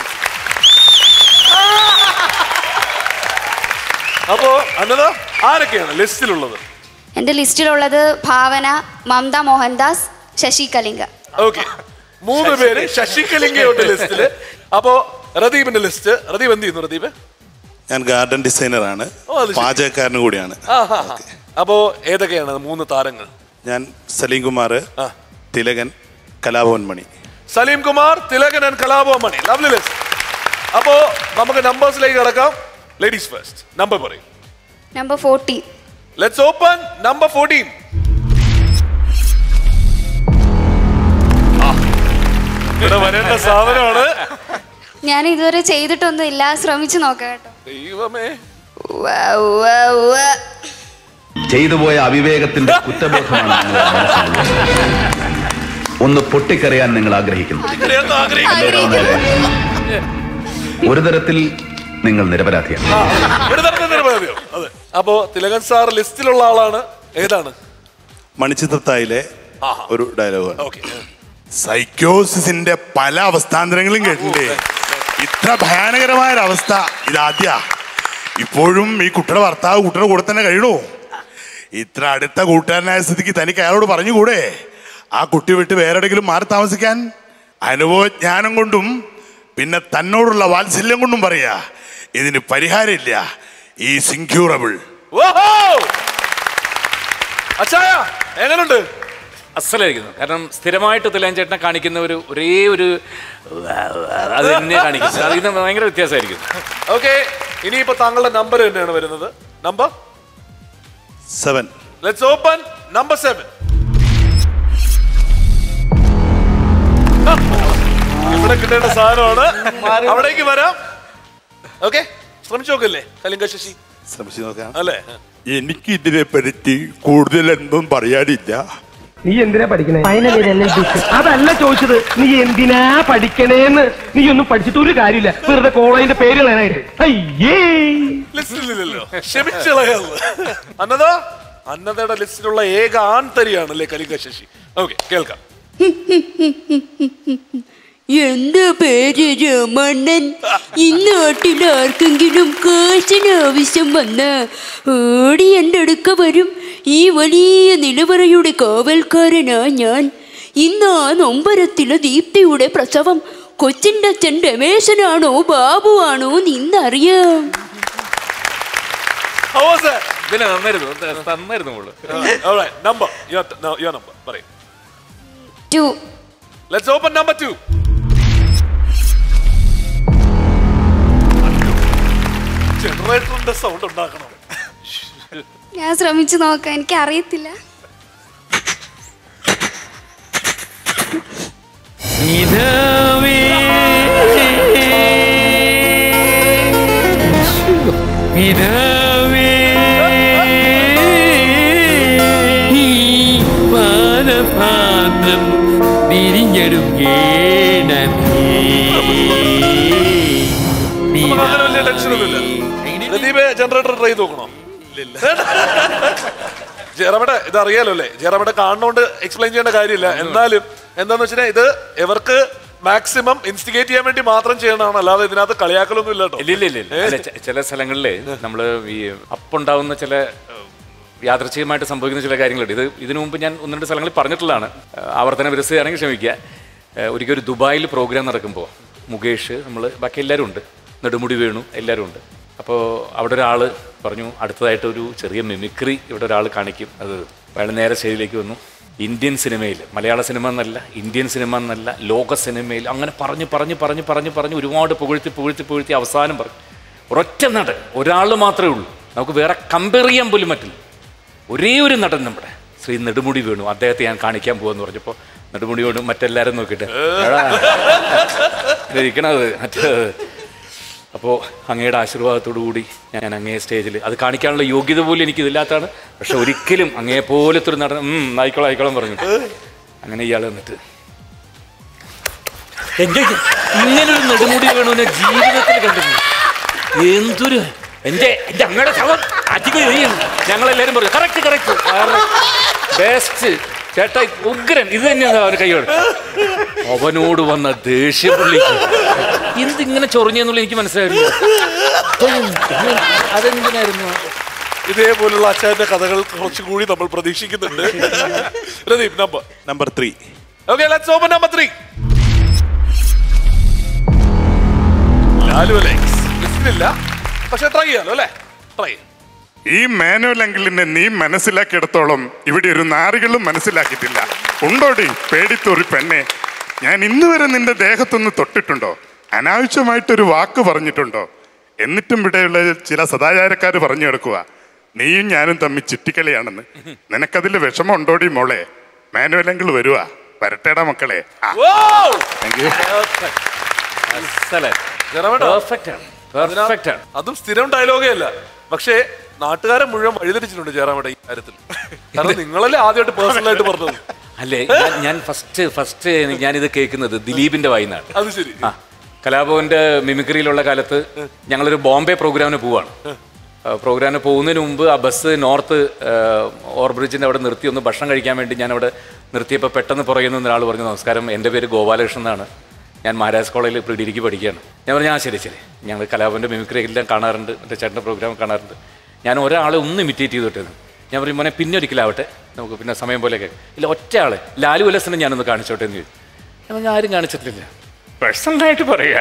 അപ്പോ അന്നദ, ആരൊക്കെയാണ് ലിസ്റ്റിലുള്ളത്? എന്റെ ലിസ്റ്റിലുള്ളത് ഭാവന, മമത മോഹൻദാസ്, ശശി കലിംഗ. ഓക്കെ, 3 പേര് ശശി കലിംഗയുണ്ട് ലിസ്റ്റില്. അപ്പോ റദീപിന്റെ ലിസ്റ്റ്. റദീപ് എന്ത് ചെയ്യുന്നു? റദീപ്, ഞാൻ ഗാർഡൻ ഡിസൈനറാണ്, പാചകക്കാരനും കൂടിയാണ്. അപ്പോ ഏതൊക്കെയാണ് 3 താരങ്ങൾ? ഞാൻ Salim Kumar, Thilakan, Kalabhavan Mani. Salim Kumar, Thilakan and Kalabhavan Mani. Lovely list. അപ്പോ നമുക്ക് നമ്പേഴ്സിലേക്ക് കടക്കാം. Ladies first. നമ്പർ പറയും. നമ്പർ 14. Let's open number 14. ഇവിടെ വരേണ്ട സാധനമാണ്. ഞാൻ ഇതുവരെ ചെയ്തിട്ടൊന്നും ഇല്ല, ശ്രമിച്ചു നോക്കാം കേട്ടോ. ദൈവമേ, ചെയ്തുപോയ അവിവേകത്തിന്റെ കുറ്റബോധമാണ് ഒന്ന് പൊട്ടിക്കറിയാൻ നിങ്ങൾ ആഗ്രഹിക്കുന്നു. ഒരു തരത്തിൽ നിങ്ങൾ നിരപരാധിയാണ്. അപ്പോ തിലകൻ സാർ ലിസ്റ്റിലുള്ള ആളാണ്. ഏതാണ്? മണിച്ചിത്രത്തായിലെ ഒരു ഡയലോഗാണ്. സൈക്കോസിന്റെ പല അവസ്ഥാന്തരങ്ങളും കേട്ടില്ലേ? ഇത്ര ഭയാനകരമായ ഒരവസ്ഥ ഇതാദ്യ. ഇപ്പോഴും ഈ കുട്ടിയുടെ ഭർത്താവ് കുട്ടിയുടെ കൂടെ തന്നെ കഴിയണോ? ഇത്ര അടുത്ത കൂട്ടുകാരനായ സ്ഥിതിക്ക് തനിക്ക് അയാളോട് പറഞ്ഞുകൂടെ ആ കുട്ടി വിട്ട് വേറെ എവിടെയെങ്കിലും മാറി താമസിക്കാൻ? അനുഭവജ്ഞാനം കൊണ്ടും പിന്നെ തന്നോടുള്ള വാത്സല്യം കൊണ്ടും പറയാ, ഇതിന് പരിഹാരമില്ല. Is incurable. എങ്ങനെയുണ്ട്? അസലായിരിക്കുന്നു. കാരണം സ്ഥിരമായിട്ട് തിലകൻ ചേട്ടനെ കാണിക്കുന്ന ഒരേ ഒരു അത് തന്നെ കാണിക്കുന്നത്, അതിന് ഭയങ്കര വ്യത്യാസമായിരിക്കും. ഓക്കെ, ഇനിയിപ്പോ താങ്കളുടെ നമ്പർ തന്നെയാണ് വരുന്നത്. നമ്പർ 7. Let's open number 7. ഇവിടെ കിട്ടേണ്ട സാധനമാണ്. അവിടേക്ക് വരാം. ഓക്കെ, ശ്രമിച്ചു നോക്കല്ലേ കലിംഗ ശശി? ശ്രമിച്ചു നോക്കാം അല്ലേ? എനിക്ക് ഇതിനെ പറ്റി കൂടുതലൊന്നും പറയാനില്ല. നീ എന്തിനാ പഠിക്കണേ? അതല്ല ചോദിച്ചത്, നീ എന്തിനാ പഠിക്കണേന്ന്. നീ ഒന്നും പഠിച്ചിട്ട് ഒരു കാര്യമില്ല, വെറുതെ കോളേജിന്റെ പേര് കളയാനായിട്ട്. അയ്യേ, ലിസ്റ്റിലില്ലല്ലോ, ക്ഷമിച്ചളയാള്. അന്നദയുടെ ലിസ്റ്റിലുള്ള ഏക ആൺതരിയാണല്ലേ കലിംഗ ശശി. ഓക്കെ, കേൾക്കാം. എന്റെ പേര് രമണൻ. ഇന്നാട്ടിൽ ആർക്കെങ്കിലും കാശിന് ആവശ്യം വന്ന ഓടി എൻ്റെ അടുക്ക വരും. ഈ വലിയ നിലവറയുടെ കാവൽക്കാരനാ ഞാൻ. ഇന്ന് ആ നൊമ്പരത്തിലെ ദീപ്തിയുടെ പ്രസവം കൊച്ചിൻ്റെ അച്ഛൻ രമേശനാണോ ബാബുവാണോ നിന്നറിയാം. Let's open number 2. ജനറേറ്ററിന്റെ സൗണ്ട് ഉണ്ടാക്കണം. ഞാൻ ശ്രമിച്ചു നോക്കാം, എനിക്ക് അറിയത്തില്ല. ജനറേറ്റർ ട്രൈ നോക്കണോ? ജയറാമേട്ട ഇത് അറിയാലോ അല്ലേ? ജയറാമേട്ട കാണുന്നോണ്ട് എക്സ്പ്ലെയിൻ ചെയ്യേണ്ട കാര്യമില്ല. എന്നാലും എന്താന്ന് വെച്ചാൽ ഇത് ഇവർക്ക് മാക്സിമം ഇൻസ്റ്റിഗേറ്റ് ചെയ്യാൻ വേണ്ടി മാത്രം ചെയ്യണതാണ്, അല്ലാതെ ഇതിനകത്ത് കളിയാക്കലൊന്നും ഇല്ല കേട്ടോ. ഇല്ല, ചില സ്ഥലങ്ങളിലെ നമ്മള് ഈ അപ്പുണ്ടാവുന്ന ചില യാദൃച്ഛികമായിട്ട് സംഭവിക്കുന്ന ചില കാര്യങ്ങളുണ്ട്. ഇതിനു മുമ്പ് ഞാൻ 1-2 സ്ഥലങ്ങളിൽ പറഞ്ഞിട്ടുള്ളതാണ്. ആവർത്തന വിരസയാണെങ്കിൽ ക്ഷമിക്കുക. ഒരിക്കൽ ഒരു ദുബായിൽ പ്രോഗ്രാം നടക്കുമ്പോൾ മുകേഷ്, നമ്മൾ ബാക്കി എല്ലാവരും ഉണ്ട്, നെടുമുടി വേണു, എല്ലാവരും ഉണ്ട്. അപ്പോൾ അവിടെ ഒരാൾ പറഞ്ഞു അടുത്തതായിട്ട് ഒരു ചെറിയ മിമിക്രി ഇവിടെ ഒരാൾ കാണിക്കും. അത് അയാൾ നേരെ സ്റ്റേജിലേക്ക് വന്നു. ഇന്ത്യൻ സിനിമയിൽ, മലയാള സിനിമ എന്നല്ല, ഇന്ത്യൻ സിനിമ എന്നല്ല, ലോക സിനിമയിൽ അങ്ങനെ പറഞ്ഞ് ഒരുപാട് പുകഴ്ത്തി അവസാനം പറഞ്ഞു ഒരൊറ്റ നടൻ, ഒരാൾ മാത്രമേ ഉള്ളൂ, നമുക്ക് വേറെ കമ്പയർ ചെയ്യാൻ പോലും പറ്റില്ല, ഒരേ ഒരു നടൻ നമ്മുടെ ശ്രീ നെടുമുടി വേണു, അദ്ദേഹത്തെ ഞാൻ കാണിക്കാൻ പോവാന്ന് പറഞ്ഞപ്പോൾ നെടുമുടി വേണു മറ്റെല്ലാവരും നോക്കിയിട്ട് ഇരിക്കണത് മറ്റേത്. അപ്പോൾ അങ്ങയുടെ ആശീർവാദത്തോടു കൂടി ഞാൻ അങ്ങേ സ്റ്റേജിൽ അത് കാണിക്കാനുള്ള യോഗ്യത പോലും എനിക്കിതില്ലാത്തതാണ്. പക്ഷെ ഒരിക്കലും അങ്ങേ പോലത്തെ ഒരു നടൻ ആയിക്കോളാം പറഞ്ഞു. അങ്ങനെ ഇയാൾ വന്നിട്ട് ഇങ്ങനൊരു നെടുമുടി വേണുവിനെ ജീവിതത്തിൽ കണ്ടിരുന്നു. എന്തൊരു എൻ്റെ അങ്ങയുടെ ശവം അധികം ഞങ്ങളെല്ലാവരും പറഞ്ഞു കറക്റ്റ് ബെസ്റ്റ് ചേട്ടാ ഉഗ്രൻ. ഇത് തന്നെയാണ് അവന് കൈയോട്. അവനോട് വന്ന ദേഷ്യം പുള്ളിക്ക് എന്തിങ്ങനെ ചൊറിഞ്ഞെന്നുള്ള എനിക്ക് മനസ്സിലായിരുന്നു. അതെന്തിനായിരുന്നു? ഇതേപോലുള്ള അച്ഛന്റെ കഥകൾ കുറച്ചുകൂടി നമ്മൾ പ്രതീക്ഷിക്കുന്നുണ്ട്. Pradeep number 3. Okay, let's open number 3. Lalu Alex ലിസ്റ്റിലില്ല, പക്ഷെ ട്രൈ ചെയ്യാലോ അല്ലേ? ട്രൈ. ഈ മാനുവൽ അങ്കിളിനെ നീ മനസ്സിലാക്കിയിടത്തോളം ഇവിടെ ഒരു നാറികളും മനസ്സിലാക്കിയിട്ടില്ല. ഉണ്ടോടി പേടിത്തൊറി പെണ്ണെ, ഞാൻ ഇന്ന് വരെ നിന്റെ ദേഹത്തൊന്ന് തൊട്ടിട്ടുണ്ടോ? അനാവശ്യമായിട്ടൊരു വാക്ക് പറഞ്ഞിട്ടുണ്ടോ? എന്നിട്ടും ഇവിടെയുള്ള ചില സദാചാരക്കാർ പറഞ്ഞു കിടക്കുക നീയും ഞാനും തമ്മിൽ ചുറ്റിക്കളിയാണെന്ന്. നിനക്കതിൽ വിഷമം ഉണ്ടോടി മോളെ? മാനുവൽ അങ്കിൾ വരുവാ, വരട്ടേടാ മക്കളെ. അതും സ്ഥിരം ഡയലോഗേ അല്ല, പക്ഷേ നാട്ടുകാരെ മുഴുവൻ വഴിതിരിച്ചിട്ടുണ്ട് ജയറാമേട്ട ഈ കാര്യത്തിൽ. കാരണം നിങ്ങളല്ലേ ആദ്യമായിട്ട് പേഴ്സണലായിട്ട് പറഞ്ഞത്. അല്ലേ, ഞാൻ ഫസ്റ്റ് ഞാനിത് കേൾക്കുന്നത് ദിലീപിന്റെ വായിന്നാണ്. അത് ശരി. കലാഭവന്റെ മിമിക്രിയിലുള്ള കാലത്ത് ഞങ്ങളൊരു ബോംബെ പ്രോഗ്രാമിന് പോവാണ്. പ്രോഗ്രാമിന് പോകുന്നതിന് മുമ്പ് ആ ബസ് നോർത്ത് ഓവർബ്രിഡ്ജിൻ്റെ അവിടെ നിർത്തി ഒന്ന് ഭക്ഷണം കഴിക്കാൻ വേണ്ടി ഞാൻ അവിടെ നിർത്തിയപ്പോൾ പെട്ടെന്ന് പുറകെ നിന്ന് ഒരാൾ പറഞ്ഞു, നമസ്കാരം, എൻ്റെ പേര് ഗോപാലകൃഷ്ണൻ എന്നാണ്, ഞാൻ മഹാരാജ് കോളേജിൽ പ്രീ ഡിഗ്രിക്ക് പഠിക്കുകയാണ്. ഞാൻ പറഞ്ഞു, ആ ശരി ഞങ്ങൾ കലാഭവൻ്റെ മിമിക്രി എല്ലാം കാണാറുണ്ട്, എൻ്റെ ചേട്ടൻ്റെ പ്രോഗ്രാം കാണാറുണ്ട്. ഞാൻ ഒരാളെ ഒന്ന് ഇമിറ്റേറ്റ് ചെയ്തിട്ടത്. ഞാൻ പറയും, മോനെ പിന്നെ ഒരിക്കലാവട്ടെ, നമുക്ക് പിന്നെ സമയം പോലെയൊക്കെ. ഇല്ല, ഒറ്റ ആളെ ലാലു അലക്സിനെ ഞാനൊന്ന് കാണിച്ചോട്ടെ എന്ന് ചോദിച്ചു. ഞാൻ ആരും കാണിച്ചിട്ടില്ല, പേഴ്സണലായിട്ട് പറയാ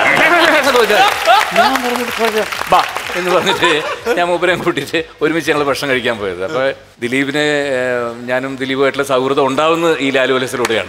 ഞാൻ പറഞ്ഞിട്ട് ബാ എന്ന് പറഞ്ഞിട്ട് ഞാൻ മൂപ്പരെയും കൂട്ടിയിട്ട് ഒരുമിച്ച് ഞങ്ങൾ ഭക്ഷണം കഴിക്കാൻ പോയത്. അപ്പോൾ ദിലീപിനെ ഞാനും ദിലീപുമായിട്ടുള്ള സൗഹൃദം ഉണ്ടാവുന്നത് ഈ ലാലു അലക്സിലൂടെയാണ്.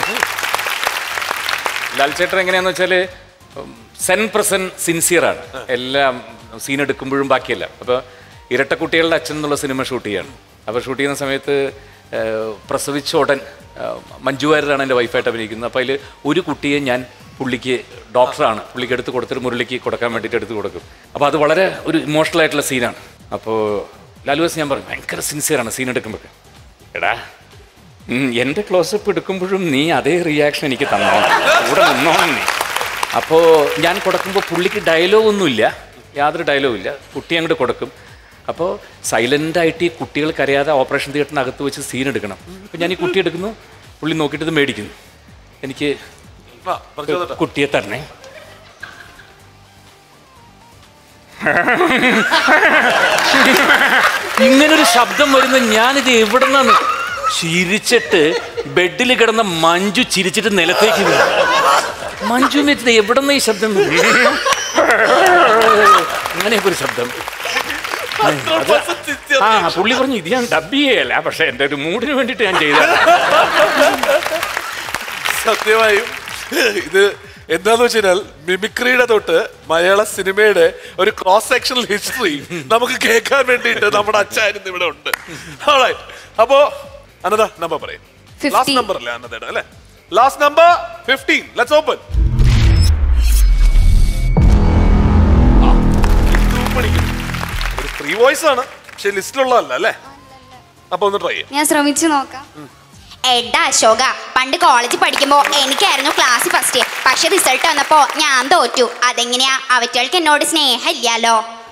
ലാൽ ചേട്ടൻ എങ്ങനെയാണെന്ന് വെച്ചാൽ 100% സിൻസിയറാണ്. എല്ലാം സീൻ എടുക്കുമ്പോഴും ബാക്കിയല്ല. അപ്പോൾ ഇരട്ടക്കുട്ടികളുടെ അച്ഛൻ എന്നുള്ള സിനിമ ഷൂട്ട് ചെയ്യാണ്. അപ്പോൾ ഷൂട്ട് ചെയ്യുന്ന സമയത്ത് പ്രസവിച്ച ഉടൻ മഞ്ജു വാര്യരാണ് എൻ്റെ വൈഫായിട്ട് അഭിനയിക്കുന്നത്. അപ്പോൾ അതിൽ ഒരു കുട്ടിയെ ഞാൻ പുള്ളിക്ക് ഡോക്ടറാണ്, പുള്ളിക്ക് എടുത്ത് കൊടുത്തിട്ട് മുരളിക്ക് കൊടുക്കാൻ വേണ്ടിയിട്ട് എടുത്ത് കൊടുക്കും. അപ്പോൾ അത് വളരെ ഒരു ഇമോഷണൽ ആയിട്ടുള്ള സീനാണ്. അപ്പോൾ ലാലുവാസ് ഞാൻ പറഞ്ഞു, ഭയങ്കര സിൻസിയറാണ് സീൻ എടുക്കുമ്പോൾ. എടാ, എൻ്റെ ക്ലോസപ്പ് എടുക്കുമ്പോഴും നീ അതേ റിയാക്ഷൻ എനിക്ക് തന്നോണം, കൂടെ നിന്നോണം നീ. അപ്പോൾ ഞാൻ കൊടുക്കുമ്പോൾ പുള്ളിക്ക് ഡയലോഗൊന്നുമില്ല, യാതൊരു ഡയലോഗുമില്ല, കുട്ടി അങ്ങോട്ട് കൊടുക്കും. അപ്പോൾ സൈലൻ്റായിട്ട് ഈ കുട്ടികൾ കരയാതെ ഓപ്പറേഷൻ തിയേറ്ററിനകത്ത് വെച്ച് സീൻ എടുക്കണം. അപ്പോൾ ഞാൻ ഈ കുട്ടി എടുക്കുന്നു, പുള്ളി നോക്കിയിട്ട് ഇത് മേടിക്കുന്നു, എനിക്ക് കുട്ടിയെ തന്നെ. ഇങ്ങനൊരു ശബ്ദം വരുന്ന ഞാനിത് എവിടെ നിന്നാണ് ചിരിച്ചിട്ട് ബെഡിൽ കിടന്ന മഞ്ജു ചിരിച്ചിട്ട് നിലത്തേക്ക് വീണു. മഞ്ജു വെച്ചത് എവിടെ നിന്ന് ഈ ശബ്ദം? അങ്ങനെയൊക്കെ ഒരു ശബ്ദം. ആ പുള്ളി പറഞ്ഞു, ഇത് ഞാൻ ഡബ് ചെയ്യല്ല, പക്ഷെ എൻ്റെ ഒരു മൂഡിന് വേണ്ടിയിട്ട് ഞാൻ ചെയ്ത. സത്യമായും ഇത് എന്താന്ന് വെച്ചാൽ മിമിക്രിയുടെ തൊട്ട് മലയാള സിനിമയുടെ ഒരു ക്രോസ് സെക്ഷണൽ ഹിസ്റ്ററി നമുക്ക് കേൾക്കാൻ വേണ്ടിയിട്ട് നമ്മുടെ അച്ചായൻ ഇവിടെ ഉണ്ട്. അപ്പോ അനന്ത നമ്പർ പറയും. ലാസ്റ്റ് നമ്പർ അല്ലേ അനന്തയുടെ അല്ലേ? Last number 15. Let's open. ഒരു ഫ്രീ വോയിസ് ആണ്, പക്ഷെ ലിസ്റ്റിലുള്ളതല്ല അല്ലേ? അപ്പൊ ഒന്ന് ട്രൈ ചെയ്യാം. ഞാൻ ശ്രമിച്ചു നോക്കാം. എടാ അശോക, പണ്ട് കോളേജിൽ പഠിക്കുമ്പോ എനിക്കായിരുന്നു ക്ലാസ് ഫസ്റ്റ്. പക്ഷെ റിസൾട്ട് വന്നപ്പോ ഞാൻ തോറ്റു. അതെങ്ങനെയാ? അവറ്റകൾക്ക് എന്നോട് സ്നേഹം ഇല്ലാലോ.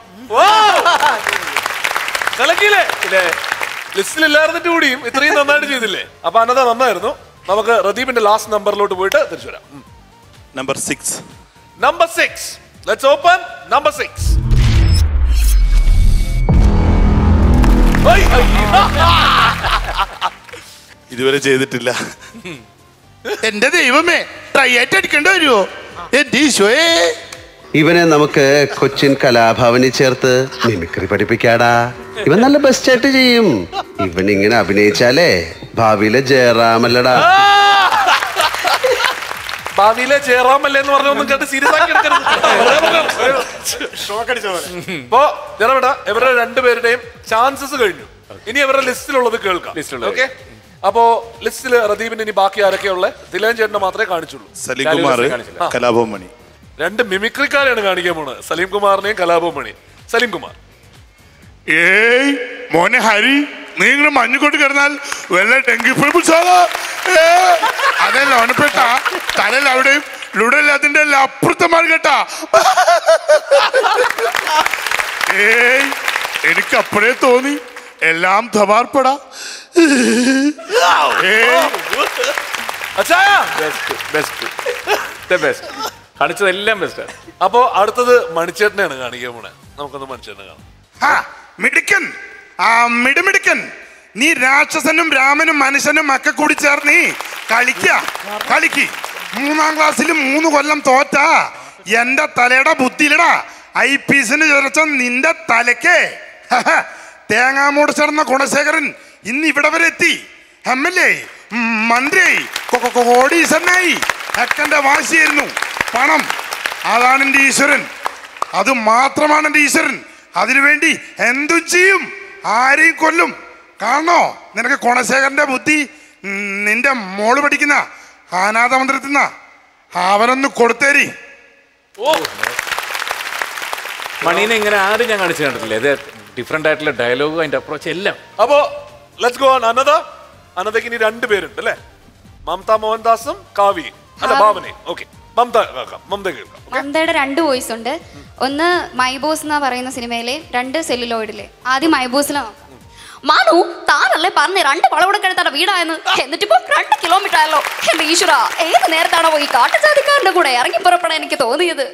ലിസ്റ്റിലില്ലായിരുന്നിട്ട് കൂടിയും ഇത്രയും നന്നായിട്ട് ചെയ്തില്ലേ? അപ്പൊ അനന്ത നന്നായിരുന്നു. നമുക്ക് റദീപിന്റെ ലാസ്റ്റ് നമ്പറിലോട്ട് പോയിട്ട് തിരിച്ചു വരാം. Number 6. Number 6. Let's open number 6. ഇതുവരെ ചെയ്തിട്ടില്ല. എന്റെ ദൈവമേ, ട്രൈ ആയിട്ട് അടിക്കേണ്ടി വരുമോ? എന്റെ ഈശോയെ, ഇവനെ നമുക്ക് കൊച്ചിൻ കലാഭവനിൽ ചേർത്ത് മിമിക്രി പഠിപ്പിക്കാടാ. ഇവൻ നല്ല ബെസ്റ്റ് ആയിട്ട് ചെയ്യും. ഇവൻ ഇങ്ങനെ അഭിനയിച്ചാലേ ഭാവിയിലെ ജയറാമല്ലടാ. ഭാവിയിലെ ജയറാമല്ലേ എന്ന് പറഞ്ഞൊന്നും കേട്ട് സീരിയസ് ആക്കി എടുക്കരുത്. ഇവരുടെ രണ്ടുപേരുടെയും ചാൻസസ് കഴിഞ്ഞു. ഇനി അവരുടെ ലിസ്റ്റിലുള്ളത് കേൾക്കാം. ഓക്കെ, അപ്പോ ലിസ്റ്റിൽ റദീപിന് ഇനി ബാക്കി ആരൊക്കെയുള്ള? തിലകൻ ചേട്ടനെ മാത്രമേ കാണിച്ചുള്ളൂ. സലീം കുമാർ, കലാഭവൻ മണി. 2 മിമിക്രിക്കാരെയാണ് കാണിക്കാൻ പോണത്, സലീം കുമാറിനെയും കലാഭവൻ മണി. സലീം കുമാർ. ഏയ് മോനെ ഹരി, നീ ഇങ്ങനെ മഞ്ഞുകൊണ്ട് കിടന്നാൽ വല്ല ഡെങ്കിപ്പനി പിടിച്ചാലോ? അതല്ല ഓണപ്പെട്ട തലയിൽ അവിടെയും ലുടൽ അതിന്റെ അപ്പുറത്തമാർ കേട്ടാ. ഏയ് എനിക്ക് അപ്പോഴേ തോന്നി എല്ലാം ധമാർപ്പെടാ. കാണിച്ചതെല്ലാം ബെസ്റ്റ്. അപ്പോ അടുത്തത് മണിച്ചേട്ടനെയാണ് കാണിക്കാൻ പോണേ. നമുക്കൊന്ന് മണിച്ചേട്ടനെ കാണാം. മിടുക്കൻ, ആ മിടുമിടുക്കൻ. നീ രാക്ഷസനും രാമനും മനുഷ്യനും ഒക്കെ കൂടി ചേർന്ന് കളിക്ക്. 3-ാം ക്ലാസ്സിൽ 3 കൊല്ലം തോറ്റ എന്റെ തലയുടെ ബുദ്ധിയിലടാ ഐപീസിന് ചൊരച്ച നിന്റെ തലക്ക് തേങ്ങാമൂട് ചേർന്ന ഗുണശേഖരൻ ഇന്ന് ഇവിടെ വരെ എത്തി. എംഎൽഎ, മന്ത്രിയായി, കോടീശ്വരനായി. അക്കന്റെ വാശിയായിരുന്നു പണം. അതാണ് എന്റെ ഈശ്വരൻ. അത് മാത്രമാണ് എന്റെ ഈശ്വരൻ. അതിനുവേണ്ടി എന്തും ചെയ്യും, ആരെയും കൊല്ലും. കാണണോ നിനക്ക് ഗുണശേഖരന്റെ ബുദ്ധി? നിന്റെ മോള് പഠിക്കുന്ന അനാഥ മന്ദിരത്തിൽ നിന്നാ. അവനൊന്ന് കൊടുത്തേരി. മണീനെ ഇങ്ങനെ ആരും ഞാൻ കാണിച്ചു കണ്ടിട്ടില്ല. ഇത് ഡിഫറെന്റ് ആയിട്ടുള്ള ഡയലോഗ്, അതിന്റെ അപ്രോച്ച് എല്ലാം. അപ്പോ ലെറ്റ്സ് ഗോ ഓൺ. അനതയ്ക്ക് ഇനി 2 പേരുണ്ട് അല്ലേ? മമത മോഹൻദാസും കാവ്യ അല്ല ഭാവനയും. ഓക്കെ, മമത കേൾക്കാം. മമതയുടെ 2 വോയിസ് ഉണ്ട്. ഒന്ന് മൈ ബോസ് എന്നാ പറയുന്ന സിനിമയിലെ 2 സെല്ലുലോയിഡിലെ. ആദ്യം മൈ ബോസിലാണ്. മാനു, താനല്ലേ പറഞ്ഞ് 2 വളവെടുക്കെടുത്താണ് വീടായെന്ന്. എന്നിട്ടിപ്പോ 2 കിലോമീറ്റർ ആയല്ലോ. എന്റെ ഈശ്വര, ഏത് നേരത്താണോ ഈ കാട്ടുജാതിക്കാരന്റെ കൂടെ ഇറങ്ങി പുറപ്പെടാൻ എനിക്ക് തോന്നിയത്.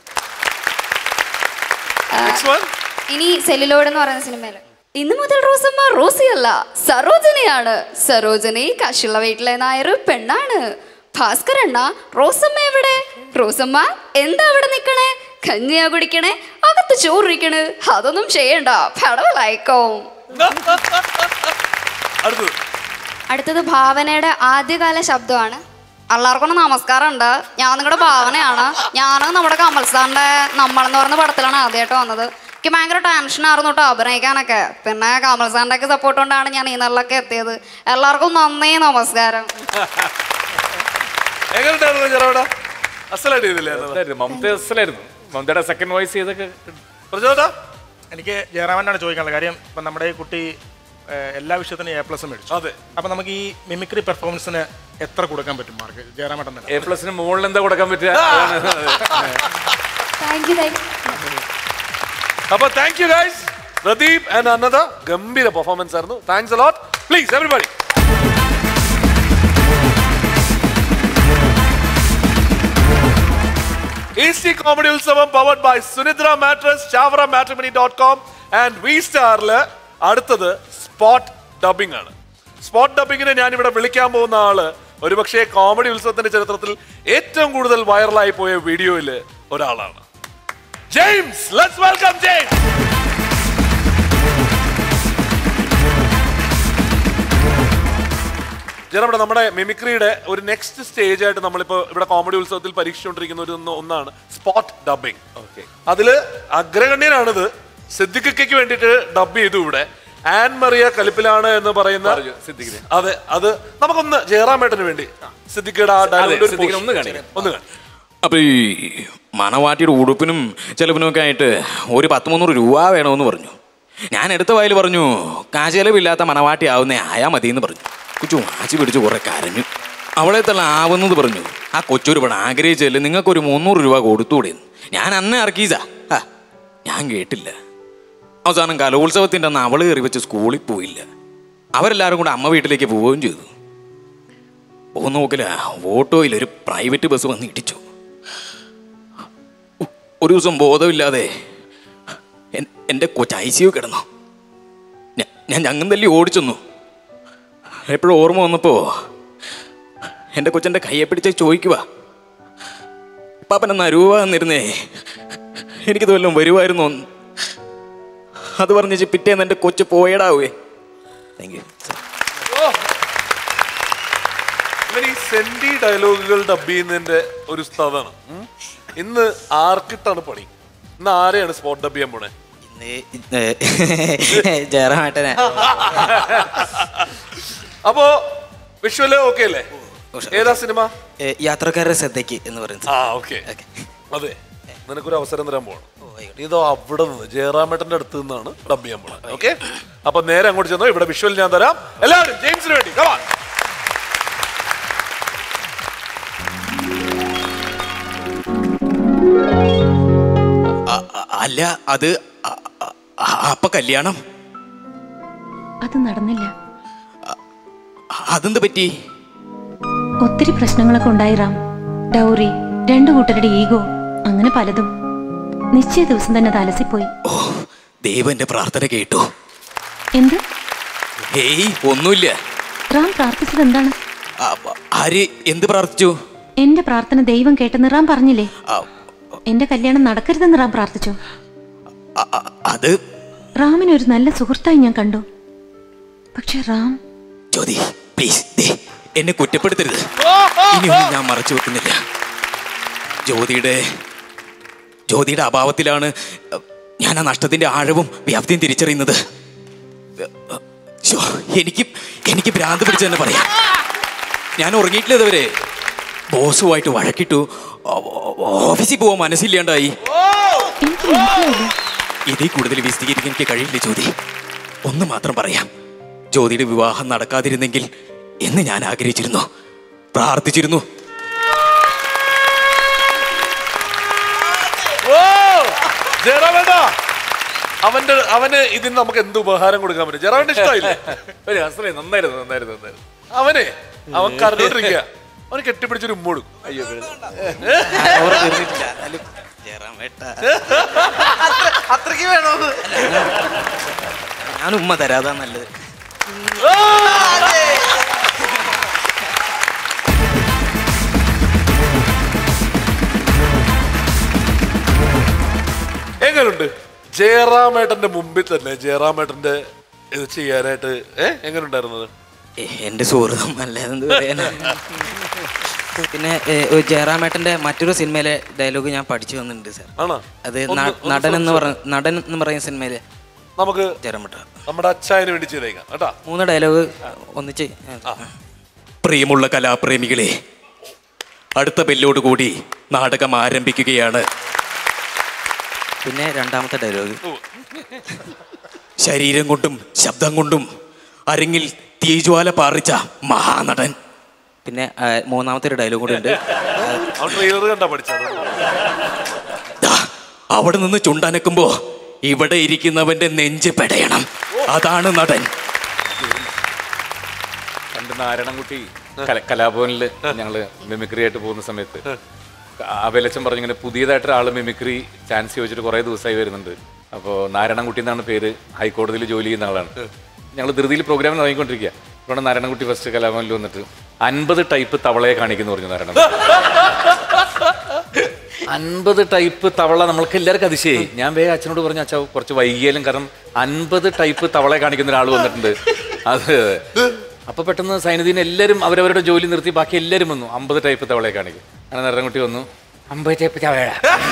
ഇനി സെല്ലുലോയിഡ് എന്ന് പറയുന്ന സിനിമയില് ഇന്നു മുതൽ റോസമ്മ റോസിയല്ല, സരോജനയാണ്. സരോജനി കാശുള്ള വീട്ടിലെ നായർ പെണ്ണാണ്. ഭാസ്കരണ്ണ, റോസമ്മ എവിടെ? റോസമ്മ എന്താ അവിടെ നിക്കണേ? കഞ്ഞിയാ കുടിക്കണേ, അകത്ത് ചോറിരിക്കണ്. അതൊന്നും ചെയ്യണ്ട, പടവലായിക്കോ. അടുത്തത് ഭാവനയുടെ ആദ്യകാല ശബ്ദമാണ്. എല്ലാവർക്കും നമസ്കാരം ഉണ്ട്, ഞാൻ നിങ്ങളുടെ ഭാവനയാണ്. ഞാൻ നമ്മുടെ കമൽ സാറിന്റെ നമ്മളെന്ന് പറയുന്ന പടത്തിലാണ് ആദ്യമായിട്ട് വന്നത്. എനിക്ക് ഭയങ്കര ടെൻഷനായിരുന്നു കേട്ടോ അഭിനയിക്കാനൊക്കെ. പിന്നെ കമൽ സാറിന്റെ ഒക്കെ സപ്പോർട്ട് കൊണ്ടാണ് ഞാൻ ഈ നാളിലൊക്കെ എത്തിയത്. എല്ലാവർക്കും നന്ദി, നമസ്കാരം. മമതയുടെ സെക്കൻഡ് വോയിസ് ചെയ്തൊക്കെ. എനിക്ക് ജയറാമനാണ് ചോദിക്കാനുള്ളത്. കാര്യം ഇപ്പം നമ്മുടെ ഈ കുട്ടി എല്ലാ വിഷയത്തിനും A+ മേടിച്ചു. അതെ. അപ്പം നമുക്ക് ഈ മിമിക്രി പെർഫോമൻസിന് എത്ര കൊടുക്കാൻ പറ്റും മാർക്ക് ജയറാമേട്ടൻ? A+ മുകളിൽ എന്താ കൊടുക്കാൻ പറ്റുക? അപ്പൊ thank you guys. Pradeep and Anantha ഗംഭീര പെർഫോമൻസ് ആയിരുന്നു. Thanks a lot. Please everybody. Easy comedy Utsavam powered by Sunidra mattress, Chavara matrimony and V സ്റ്റാറില് അടുത്തത് സ്പോട്ട് ഡബിംഗ് ആണ്. സ്പോട്ട് ഡബിങ്ങിന് ഞാൻ ഇവിടെ വിളിക്കാൻ പോകുന്ന ആള് ഒരുപക്ഷെ കോമഡി ഉത്സവത്തിന്റെ ചരിത്രത്തിൽ ഏറ്റവും കൂടുതൽ വൈറലായി പോയ വീഡിയോയിൽ ഒരാളാണ്. James, let's welcome James. ജനവിടെ നമ്മുടെ മിമിക്രിയുടെ ഒരു നെക്സ്റ്റ് സ്റ്റേജ് ആയിട്ട് നമ്മളിപ്പോ ഇവിടെ കോമഡി ഉത്സവത്തിൽ പരീക്ഷിച്ചുകൊണ്ടിരിക്കുന്ന ഒന്നാണ് സ്പോട്ട് ഡബിംഗ്. അതില് അഗ്രഗണ്യനാണിത്. സിദ്ദിഖയ്ക്ക് വേണ്ടിയിട്ട് ഡബ് ചെയ്തു ഇവിടെ. ആൻ മറിയ കലിപ്പിലാണ് എന്ന് പറയുന്ന. അതെ, അത് നമുക്കൊന്ന് ജയറാമേട്ടന് വേണ്ടി സിദ്ദിഖയുടെ ആ ഡയലോഗ് ഒന്ന് കാണാം. അപ്പൊ ഈ മണവാട്ടിയുടെ ഉടുപ്പിനും ചെലവിനും ഒക്കെ ആയിട്ട് ഒരു 100-300 രൂപ വേണമെന്ന് പറഞ്ഞു. ഞാൻ എടുത്ത വായിൽ പറഞ്ഞു, കാശ് ചെലവില്ലാത്ത മണവാട്ടി ആവുന്നേ ആയാ മതി എന്ന് പറഞ്ഞു. കൊച്ചു വാശി പിടിച്ച് കുറെ കരഞ്ഞു. അവളെ തന്നെ ആവുന്നത് പറഞ്ഞു. ആ കൊച്ചൊരു പണം ആഗ്രഹിച്ചല്ലേ, നിങ്ങൾക്കൊരു 300 രൂപ കൊടുത്തുകൂടെ? ഞാൻ അന്നേ ഇറക്കീസാ. ഞാൻ കേട്ടില്ല. അവസാനം കലോത്സവത്തിൻ്റെ അന്ന് അവള് കയറി വെച്ച് സ്കൂളിൽ പോയില്ല. അവരെല്ലാവരും കൂടെ അമ്മ വീട്ടിലേക്ക് പോവുകയും ചെയ്തു. പോകുന്ന നോക്കില്ല ഓട്ടോയിൽ ഒരു പ്രൈവറ്റ് ബസ് വന്ന് ഇടിച്ചു. ഒരു ദിവസം ബോധമില്ലാതെ എൻ്റെ കൊച്ച് ICU കിടന്നു. ഞാൻ ഞങ്ങും തല്ലി ഓടിച്ചെന്നു. എപ്പോഴും ഓർമ്മ വന്നപ്പോൾ എൻ്റെ കൊച്ചൻ്റെ കയ്യെ പിടിച്ച് ചോദിക്കുക, പാപ്പനെന്നാ രൂപ തന്നിരുന്നേ, എനിക്കിത് വല്ലതും വരുമായിരുന്നു. അത് പറഞ്ഞ് പിറ്റേന്ന് എൻ്റെ കൊച്ച് പോയടാവേ. Thank you. ഇവൻ ഈ സെന്റി ഡയലോഗുകൾ ഡബ് ചെയ്യുന്നതിന്റെ ഒരു സ്ഥലമാണ്. ഇന്ന് ആർക്കിട്ടാണ് പണി? ഇന്ന് ആരെയാണ് സ്പോട്ട് ഡബ് ചെയ്യാൻ പോണേ? ജയറാമേട്ടനെ. അപ്പോ വിഷ്വല് ഓക്കെ അല്ലേ? ഏതാ സിനിമ? യാത്രക്കാരുടെ ശ്രദ്ധയ്ക്ക് എന്ന് പറയുന്നത്. ഓക്കെ. അതെ, നിനക്കൊരു അവസരം തരാൻ പോകണം. ഇതോ അവിടെ നിന്ന് ജയറാമേട്ടന്റെ അടുത്ത് നിന്നാണ് ഡബ് ചെയ്യാൻ പോണത്. ഓക്കെ, അപ്പൊ നേരെ അങ്ങോട്ട് ചെന്നോ. ഇവിടെ വിഷ്വൽ ഞാൻ തരാം. എല്ലാവരും ജെയിംസിന് വേണ്ടി കമാ. അല്ല, അത് അപ്പൊ കല്യാണം അത് നടന്നില്ല. അതെന്ത് പറ്റി? ഒത്തിരി പ്രശ്നങ്ങളൊക്കെ ഉണ്ടായി റാം. ഡൗറി, രണ്ടു കൂട്ടരുടെ ഈഗോ, അങ്ങനെ പലതും. നിശ്ചയ ദിവസം തന്നെ അത് അലസിപ്പോയി. ദൈവന്റെ പ്രാർത്ഥന കേട്ടോ? എന്ത്? ഹേയ്, ഒന്നുമില്ല. റാം പ്രാർത്ഥിച്ചത് എന്താണ്? ആര് എന്ത് പ്രാർത്ഥിച്ചു? എന്റെ പ്രാർത്ഥന ദൈവം കേട്ടെന്ന് റാം പറഞ്ഞില്ലേ? എന്റെ കല്യാണം നടക്കരുതെന്ന് റാം പ്രാർത്ഥിച്ചു. അത് റാമിനെ ഒരു നല്ല സുഹൃത്തായി ഞാൻ കണ്ടു. പക്ഷെ റാം... ജ്യോതി, പ്ലീസ് എന്നെ കുറ്റപ്പെടുത്തരുത്. ഇനിയൊന്നും ഞാൻ മറച്ചു വെക്കുന്നില്ല. ജ്യോതിയുടെ അഭാവത്തിലാണ് ഞാൻ ആ നഷ്ടത്തിന്റെ ആഴവും വ്യാപ്തിയും തിരിച്ചറിയുന്നത്. എനിക്ക് ഭ്രാന്ത് പിടിച്ചു തന്നെ പറയാം. ഞാൻ ഉറങ്ങിയിട്ടില്ല ഇതുവരെ. ബോസുമായിട്ട് വഴക്കിട്ടു. ഓഫീസിൽ പോവാൻ മനസ്സില്ലാണ്ടായി. ഇതിൽ കൂടുതൽ വിശദീകരിക്കാൻ എനിക്ക് കഴിയില്ല ജ്യോതി. ഒന്ന് മാത്രം പറയാം, ജ്യോതിയുടെ വിവാഹം നടക്കാതിരുന്നെങ്കിൽ എന്ന് ഞാൻ ആഗ്രഹിച്ചിരുന്നു, പ്രാർത്ഥിച്ചിരുന്നു. അവന് ഇതിന് നമുക്ക് എന്ത് ഉപഹാരം കൊടുക്കാൻ പറ്റും? ജയറാമേട്ടന് ഇഷ്ടമായില്ലേ? നന്നായിരുന്നു. അവൻ കരഞ്ഞോണ്ടിരിക്കുക. അവന് കെട്ടിപ്പിടിച്ചൊരു ഉമ്മ കൊടുക്കും. അയ്യോ, അത്രയ്ക്ക് വേണോ? ഞാൻ ഉമ്മ തരാതാ നല്ലത്. എങ്ങനുണ്ട് ജയറാമേട്ടന്റെ മുമ്പിൽ തന്നെ ജയറാമേട്ടന്റെ ഇത് ചെയ്യാനായിട്ട്? എങ്ങനെയുണ്ടായിരുന്നത്? എന്റെ സുഹൃത്തും അല്ലെന്ന് പറയാനാ. പിന്നെ ജയറാമേട്ടന്റെ മറ്റൊരു സിനിമയിലെ ഡയലോഗ് ഞാൻ പഠിച്ചു വന്നിട്ടുണ്ട് സാർ. അത് നടൻ എന്ന് പറയുന്ന സിനിമയില് നമുക്ക് നമ്മുടെ അച്ചായന് വേണ്ടി ചെയ്തേക്കാം കേട്ടോ. 3 ഡയലോഗ് ഒന്നിച്ച്. പ്രിയമുള്ള കലാപ്രേമികളെ, അടുത്ത ബെല്ലോടുകൂടി നാടകം ആരംഭിക്കുകയാണ്. പിന്നെ 2ാമത്തെ ഡയലോഗ്, ശരീരം കൊണ്ടും ശബ്ദം കൊണ്ടും അരങ്ങിൽ തീജ്വാല പാറിച്ച മഹാനടൻ. പിന്നെ 3ാമത്തെ ഒരു ഡയലോഗ് കൂടെ ഉണ്ട്. അവിടെ നിന്ന് ചുണ്ടനക്കുമ്പോ ഇവിടെ ഇരിക്കുന്നവന്റെ നെഞ്ച് പെടയണം, അതാണ് നടൻ. പണ്ട് നാരായണൻകുട്ടി കലാഭവനിൽ ഞങ്ങള് മിമിക്രി ആയിട്ട് പോകുന്ന സമയത്ത് അബലച്ചൻ പറഞ്ഞിങ്ങനെ പുതിയതായിട്ടൊരാള് മിമിക്രി ചാൻസ് ചോദിച്ചിട്ട് കുറെ ദിവസമായി വരുന്നുണ്ട്. അപ്പോൾ നാരായണൻകുട്ടി എന്നാണ് പേര്, ഹൈക്കോടതിയിൽ ജോലി ചെയ്യുന്ന ആളാണ്. ഞങ്ങൾ ധൃതിയിൽ പ്രോഗ്രാമിൽ തുടങ്ങിക്കൊണ്ടിരിക്കുക. ഇവിടെ നാരായണൻകുട്ടി ഫസ്റ്റ് കലാഭവനിൽ വന്നിട്ട് 50 ടൈപ്പ് തവളയെ കാണിക്കുന്നു പറഞ്ഞു. നാരായണൻ 50 ടൈപ്പ് തവള നമ്മൾക്ക് എല്ലാവർക്കും അതിശയായി. ഞാൻ വേഗം അച്ഛനോട് പറഞ്ഞു, അച്ഛാ കുറച്ച് വൈകിയാലും, കാരണം 50 ടൈപ്പ് തവളയെ കാണിക്കുന്ന ഒരാൾ വന്നിട്ടുണ്ട്. അത് അപ്പൊ പെട്ടെന്ന് സൈനുദ്ദീൻ എല്ലാവരും അവരവരുടെ ജോലി നിർത്തി ബാക്കി എല്ലാവരും വന്നു. 50 ടൈപ്പ് തവളയെ കാണിക്കും. അങ്ങനെ നാരായണൻകുട്ടി വന്നു, 50 ടൈപ്പ് തവള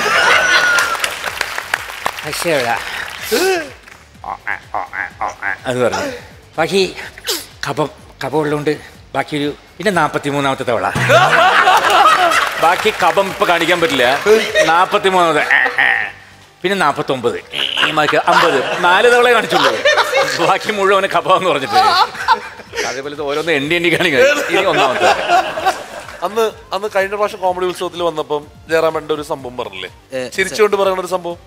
അത് പറഞ്ഞു. ബാക്കി കപം ഉള്ളതുകൊണ്ട് ബാക്കി ഒരു പിന്നെ 43ാമത്തെ തവള. ബാക്കി കപം ഇപ്പൊ കാണിക്കാൻ പറ്റില്ല. 43ാമത്തെ പിന്നെ 49 50 4 തവളെ കാണിച്ചുള്ളൂ. ബാക്കി മുഴുവൻ കപം എന്ന് പറഞ്ഞിട്ട് അതേപോലെ ഓരോന്ന് എണ്ണി കാണിക്കാൻ. ഇനി 1ാമത്തെ. അന്ന് കഴിഞ്ഞ പ്രാവശ്യം കോമഡി ഉത്സവത്തിൽ വന്നപ്പം ജയറാമേട്ടന്റെ ഒരു സംഭവം പറഞ്ഞില്ലേ, ചിരിച്ചുകൊണ്ട് പറയുന്ന ഒരു സംഭവം?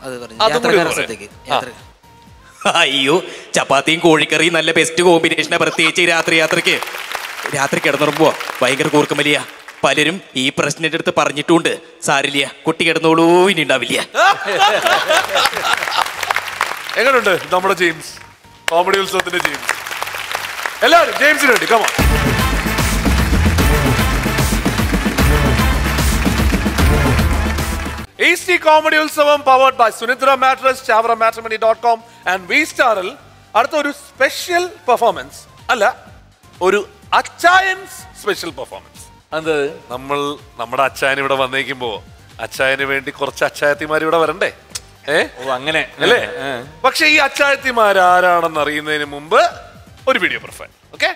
അയ്യോ, ചപ്പാത്തിയും കോഴിക്കറിയും നല്ല ബെസ്റ്റ് കോമ്പിനേഷനാ, പ്രത്യേകിച്ച് രാത്രി കിടന്നുറങ്ങുമ്പോ ഭയങ്കര കൂർക്കമലിയ. പലരും ഈ പ്രശ്നത്തിന്റെ അടുത്ത് പറഞ്ഞിട്ടുണ്ട്. സാരില്ല, കുട്ടി കിടന്നോളൂ, ഇനി ഉണ്ടാവില്ല. എങ്ങനെയുണ്ട് നമ്മുടെ ജെയിംസ്? കോമഡി ഉത്സവത്തിന്റെ ജെയിംസ്. എല്ലാവരും ജെയിംസിന് വേണ്ടി കമാ. AC Comedy Utsavam powered by Sunitra Mattress, ChavraMatrimony.com and V-Starൽ അടുത്ത ഒരു സ്പെഷ്യൽ പെർഫോമൻസ് അല്ല, ഒരു അച്ചായൻസ് സ്പെഷ്യൽ പെർഫോമൻസ്. അത് നമ്മുടെ അച്ചായൻ ഇവിടെ വന്നേക്കുമ്പോ അച്ചായന് വേണ്ടി കുറച്ച് അച്ചായത്തിമാർ ഇവിടെ വരണ്ടേ? അങ്ങനെ അല്ലേ? പക്ഷെ ഈ അച്ചായത്തിമാർ ആരാണെന്ന് അറിയുന്നതിന് മുമ്പ് ഒരു വീഡിയോ പ്രൊഫൈൽ. ഓക്കെ,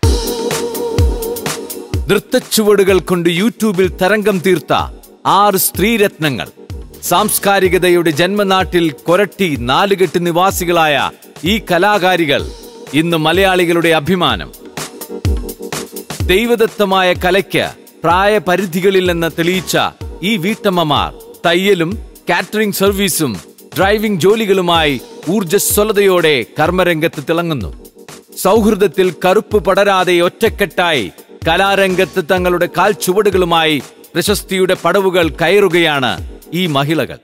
നൃത്തച്ചുവടുകൾ കൊണ്ട് യൂട്യൂബിൽ തരംഗം തീർത്ത 6 സ്ത്രീരത്നങ്ങൾ. സാംസ്കാരികതയുടെ ജന്മനാട്ടിൽ കൊരട്ടി നാലുകെട്ട് നിവാസികളായ ഈ കലാകാരികൾ ഇന്ന് മലയാളികളുടെ അഭിമാനം. ദൈവദത്തമായ കലയ്ക്ക് പ്രായപരിധികളില്ലെന്ന് തെളിയിച്ച ഈ വീട്ടമ്മമാർ തയ്യലും കാറ്ററിംഗ് സർവീസും ഡ്രൈവിംഗ് ജോലികളുമായി ഊർജ്ജസ്വലതയോടെ കർമ്മരംഗത്ത് തിളങ്ങുന്നു. സൗഹൃദത്തിൽ കറുപ്പ് പടരാതെ ഒറ്റക്കെട്ടായി കലാരംഗത്ത് തങ്ങളുടെ കാൽച്ചുവടുകളുമായി പ്രശസ്തിയുടെ പടവുകൾ കയറുകയാണ് ഈ മഹിളകൾ.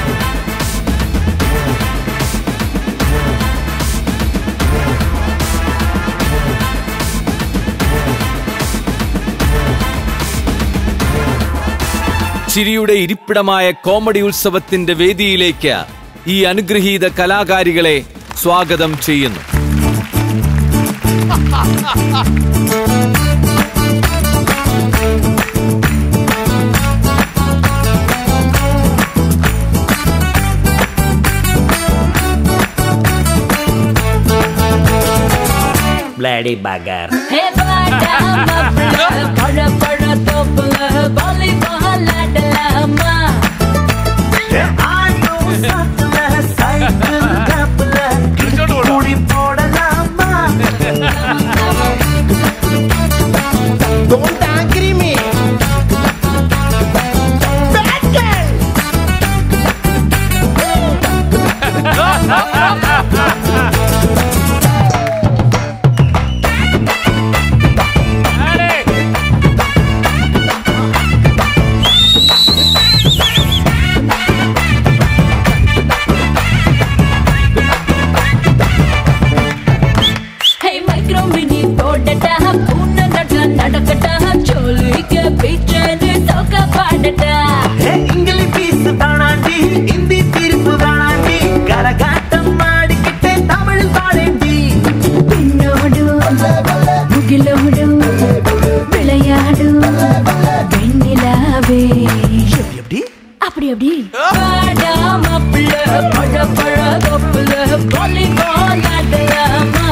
ചിരിയുടെ ഇരിപ്പിടമായ കോമഡി ഉത്സവത്തിന്റെ വേദിയിലേക്ക് ഈ അനുഗ്രഹീത കലാകാരികളെ സ്വാഗതം ചെയ്യുന്നു. Bloody bugger. Don't agree me. Bad girl. அப்படி அப்படி பழ பழ தொப்புல வாலிபால் ஆடலாமா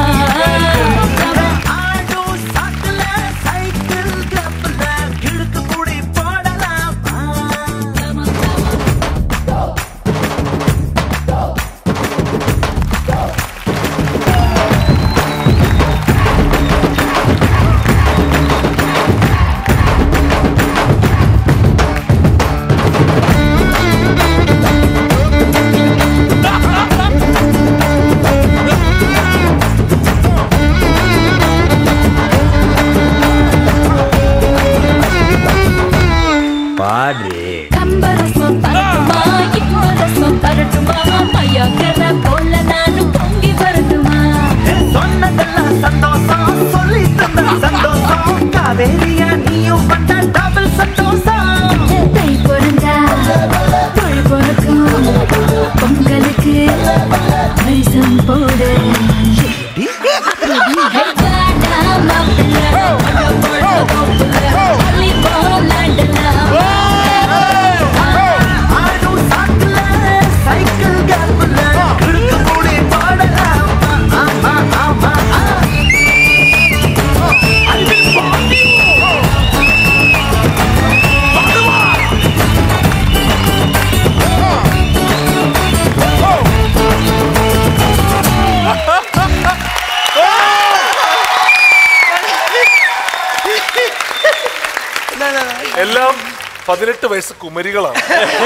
എല്ലാം 18 വയസ്സ് കുമരികളാണ്.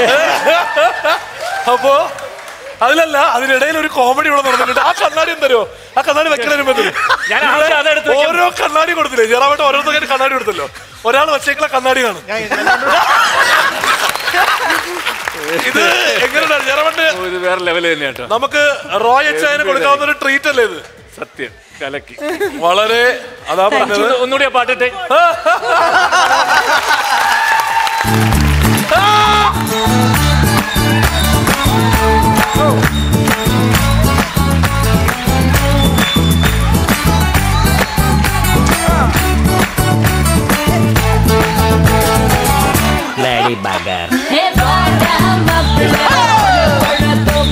അപ്പോ അതിലല്ല, അതിനിടയിൽ ഒരു കോമഡി ഇവിടെ നടന്നിട്ടുണ്ട്. ആ കണ്ണാടി തരുമോ? ആ കണ്ണാടി വെക്കണതിന് ഓരോ കണ്ണാടി കൊടുത്തില്ലേ? ജയറാമേട്ടൻ ഓരോരുത്തർക്ക് കണ്ണാടി കൊടുത്തല്ലോ. ഒരാൾ വെച്ചേക്കുള്ള കണ്ണാടി കാണും. ഇത് എങ്ങനെയാണ് ജയറാമേട്ടൻ? വേറെ ലെവൽ തന്നെയാട്ടോ. നമുക്ക് റോയ് അച്ചായന് കൊടുക്കാവുന്ന ഒരു ട്രീറ്റ് അല്ലേ ഇത്? സത്യം കലക്കി. വളരെ അതാ പറഞ്ഞത്. ഒന്നുകൂടി ആ പാട്ടിട്ടെ. Bloody bugger.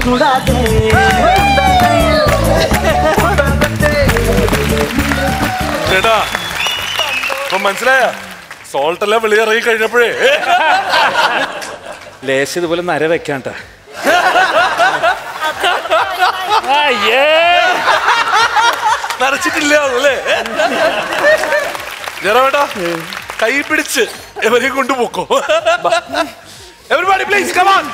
ചേട്ടാ ഇപ്പൊ മനസ്സിലായ സോൾട്ട് എല്ലാം വെളിയിറങ്ങി കഴിഞ്ഞപ്പോഴേ ലേശം ഇതുപോലെ നര വെക്കാണ്ട. നരച്ചിട്ടില്ല അല്ലേ ജയറാമേട്ടാ? കൈ പിടിച്ച് എവരെ കൊണ്ടുപോക്കോ. Everybody please come on.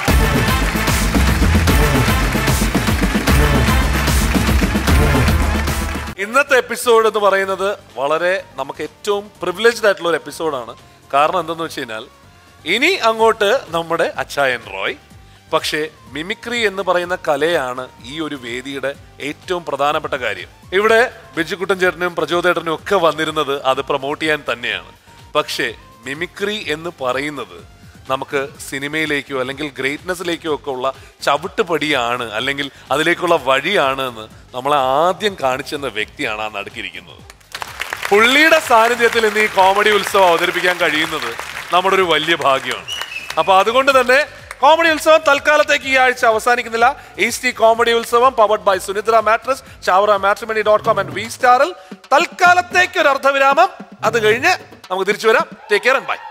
ഇന്നത്തെ എപ്പിസോഡ് എന്ന് പറയുന്നത് വളരെ നമുക്ക് ഏറ്റവും പ്രിവിലേജ്ഡ് ആയിട്ടുള്ള ഒരു എപ്പിസോഡാണ്. കാരണം എന്തെന്ന് വെച്ച് കഴിഞ്ഞാൽ ഇനി അങ്ങോട്ട് നമ്മുടെ അച്ചായൻ റോയ്, പക്ഷേ മിമിക്രി എന്ന് പറയുന്ന കലയാണ് ഈ ഒരു വേദിയുടെ ഏറ്റവും പ്രധാനപ്പെട്ട കാര്യം. ഇവിടെ ബിജുക്കുട്ടൻ ചേട്ടനും പ്രചോദേട്ടനും ഒക്കെ വന്നിരുന്നത് അത് പ്രൊമോട്ട് ചെയ്യാൻ തന്നെയാണ്. പക്ഷേ മിമിക്രി എന്ന് പറയുന്നത് നമുക്ക് സിനിമയിലേക്കോ അല്ലെങ്കിൽ ഗ്രേറ്റ്നെസ്സിലേക്കോ ഒക്കെ ഉള്ള ചവിട്ടുപടിയാണ്, അല്ലെങ്കിൽ അതിലേക്കുള്ള വഴിയാണ് എന്ന് നമ്മളെ ആദ്യം കാണിച്ചെന്ന വ്യക്തിയാണ് ആ നടുക്കിരിക്കുന്നത്. പുള്ളിയുടെ സാന്നിധ്യത്തിൽ ഇന്ന് ഈ കോമഡി ഉത്സവം അവതരിപ്പിക്കാൻ കഴിയുന്നത് നമ്മുടെ ഒരു വലിയ ഭാഗ്യമാണ്. അപ്പൊ അതുകൊണ്ട് തന്നെ കോമഡി ഉത്സവം തൽക്കാലത്തേക്ക് ഈ ആഴ്ച അവസാനിക്കുന്നില്ല. East comedy Utsavam powered by Sunitra mattress, ChavaraMatrimony.com and V Starൽ തൽക്കാലത്തേക്ക് ഒരു അർദ്ധവിരാമം. അത് കഴിഞ്ഞ് നമുക്ക് തിരിച്ചു വരാം. Take care and by.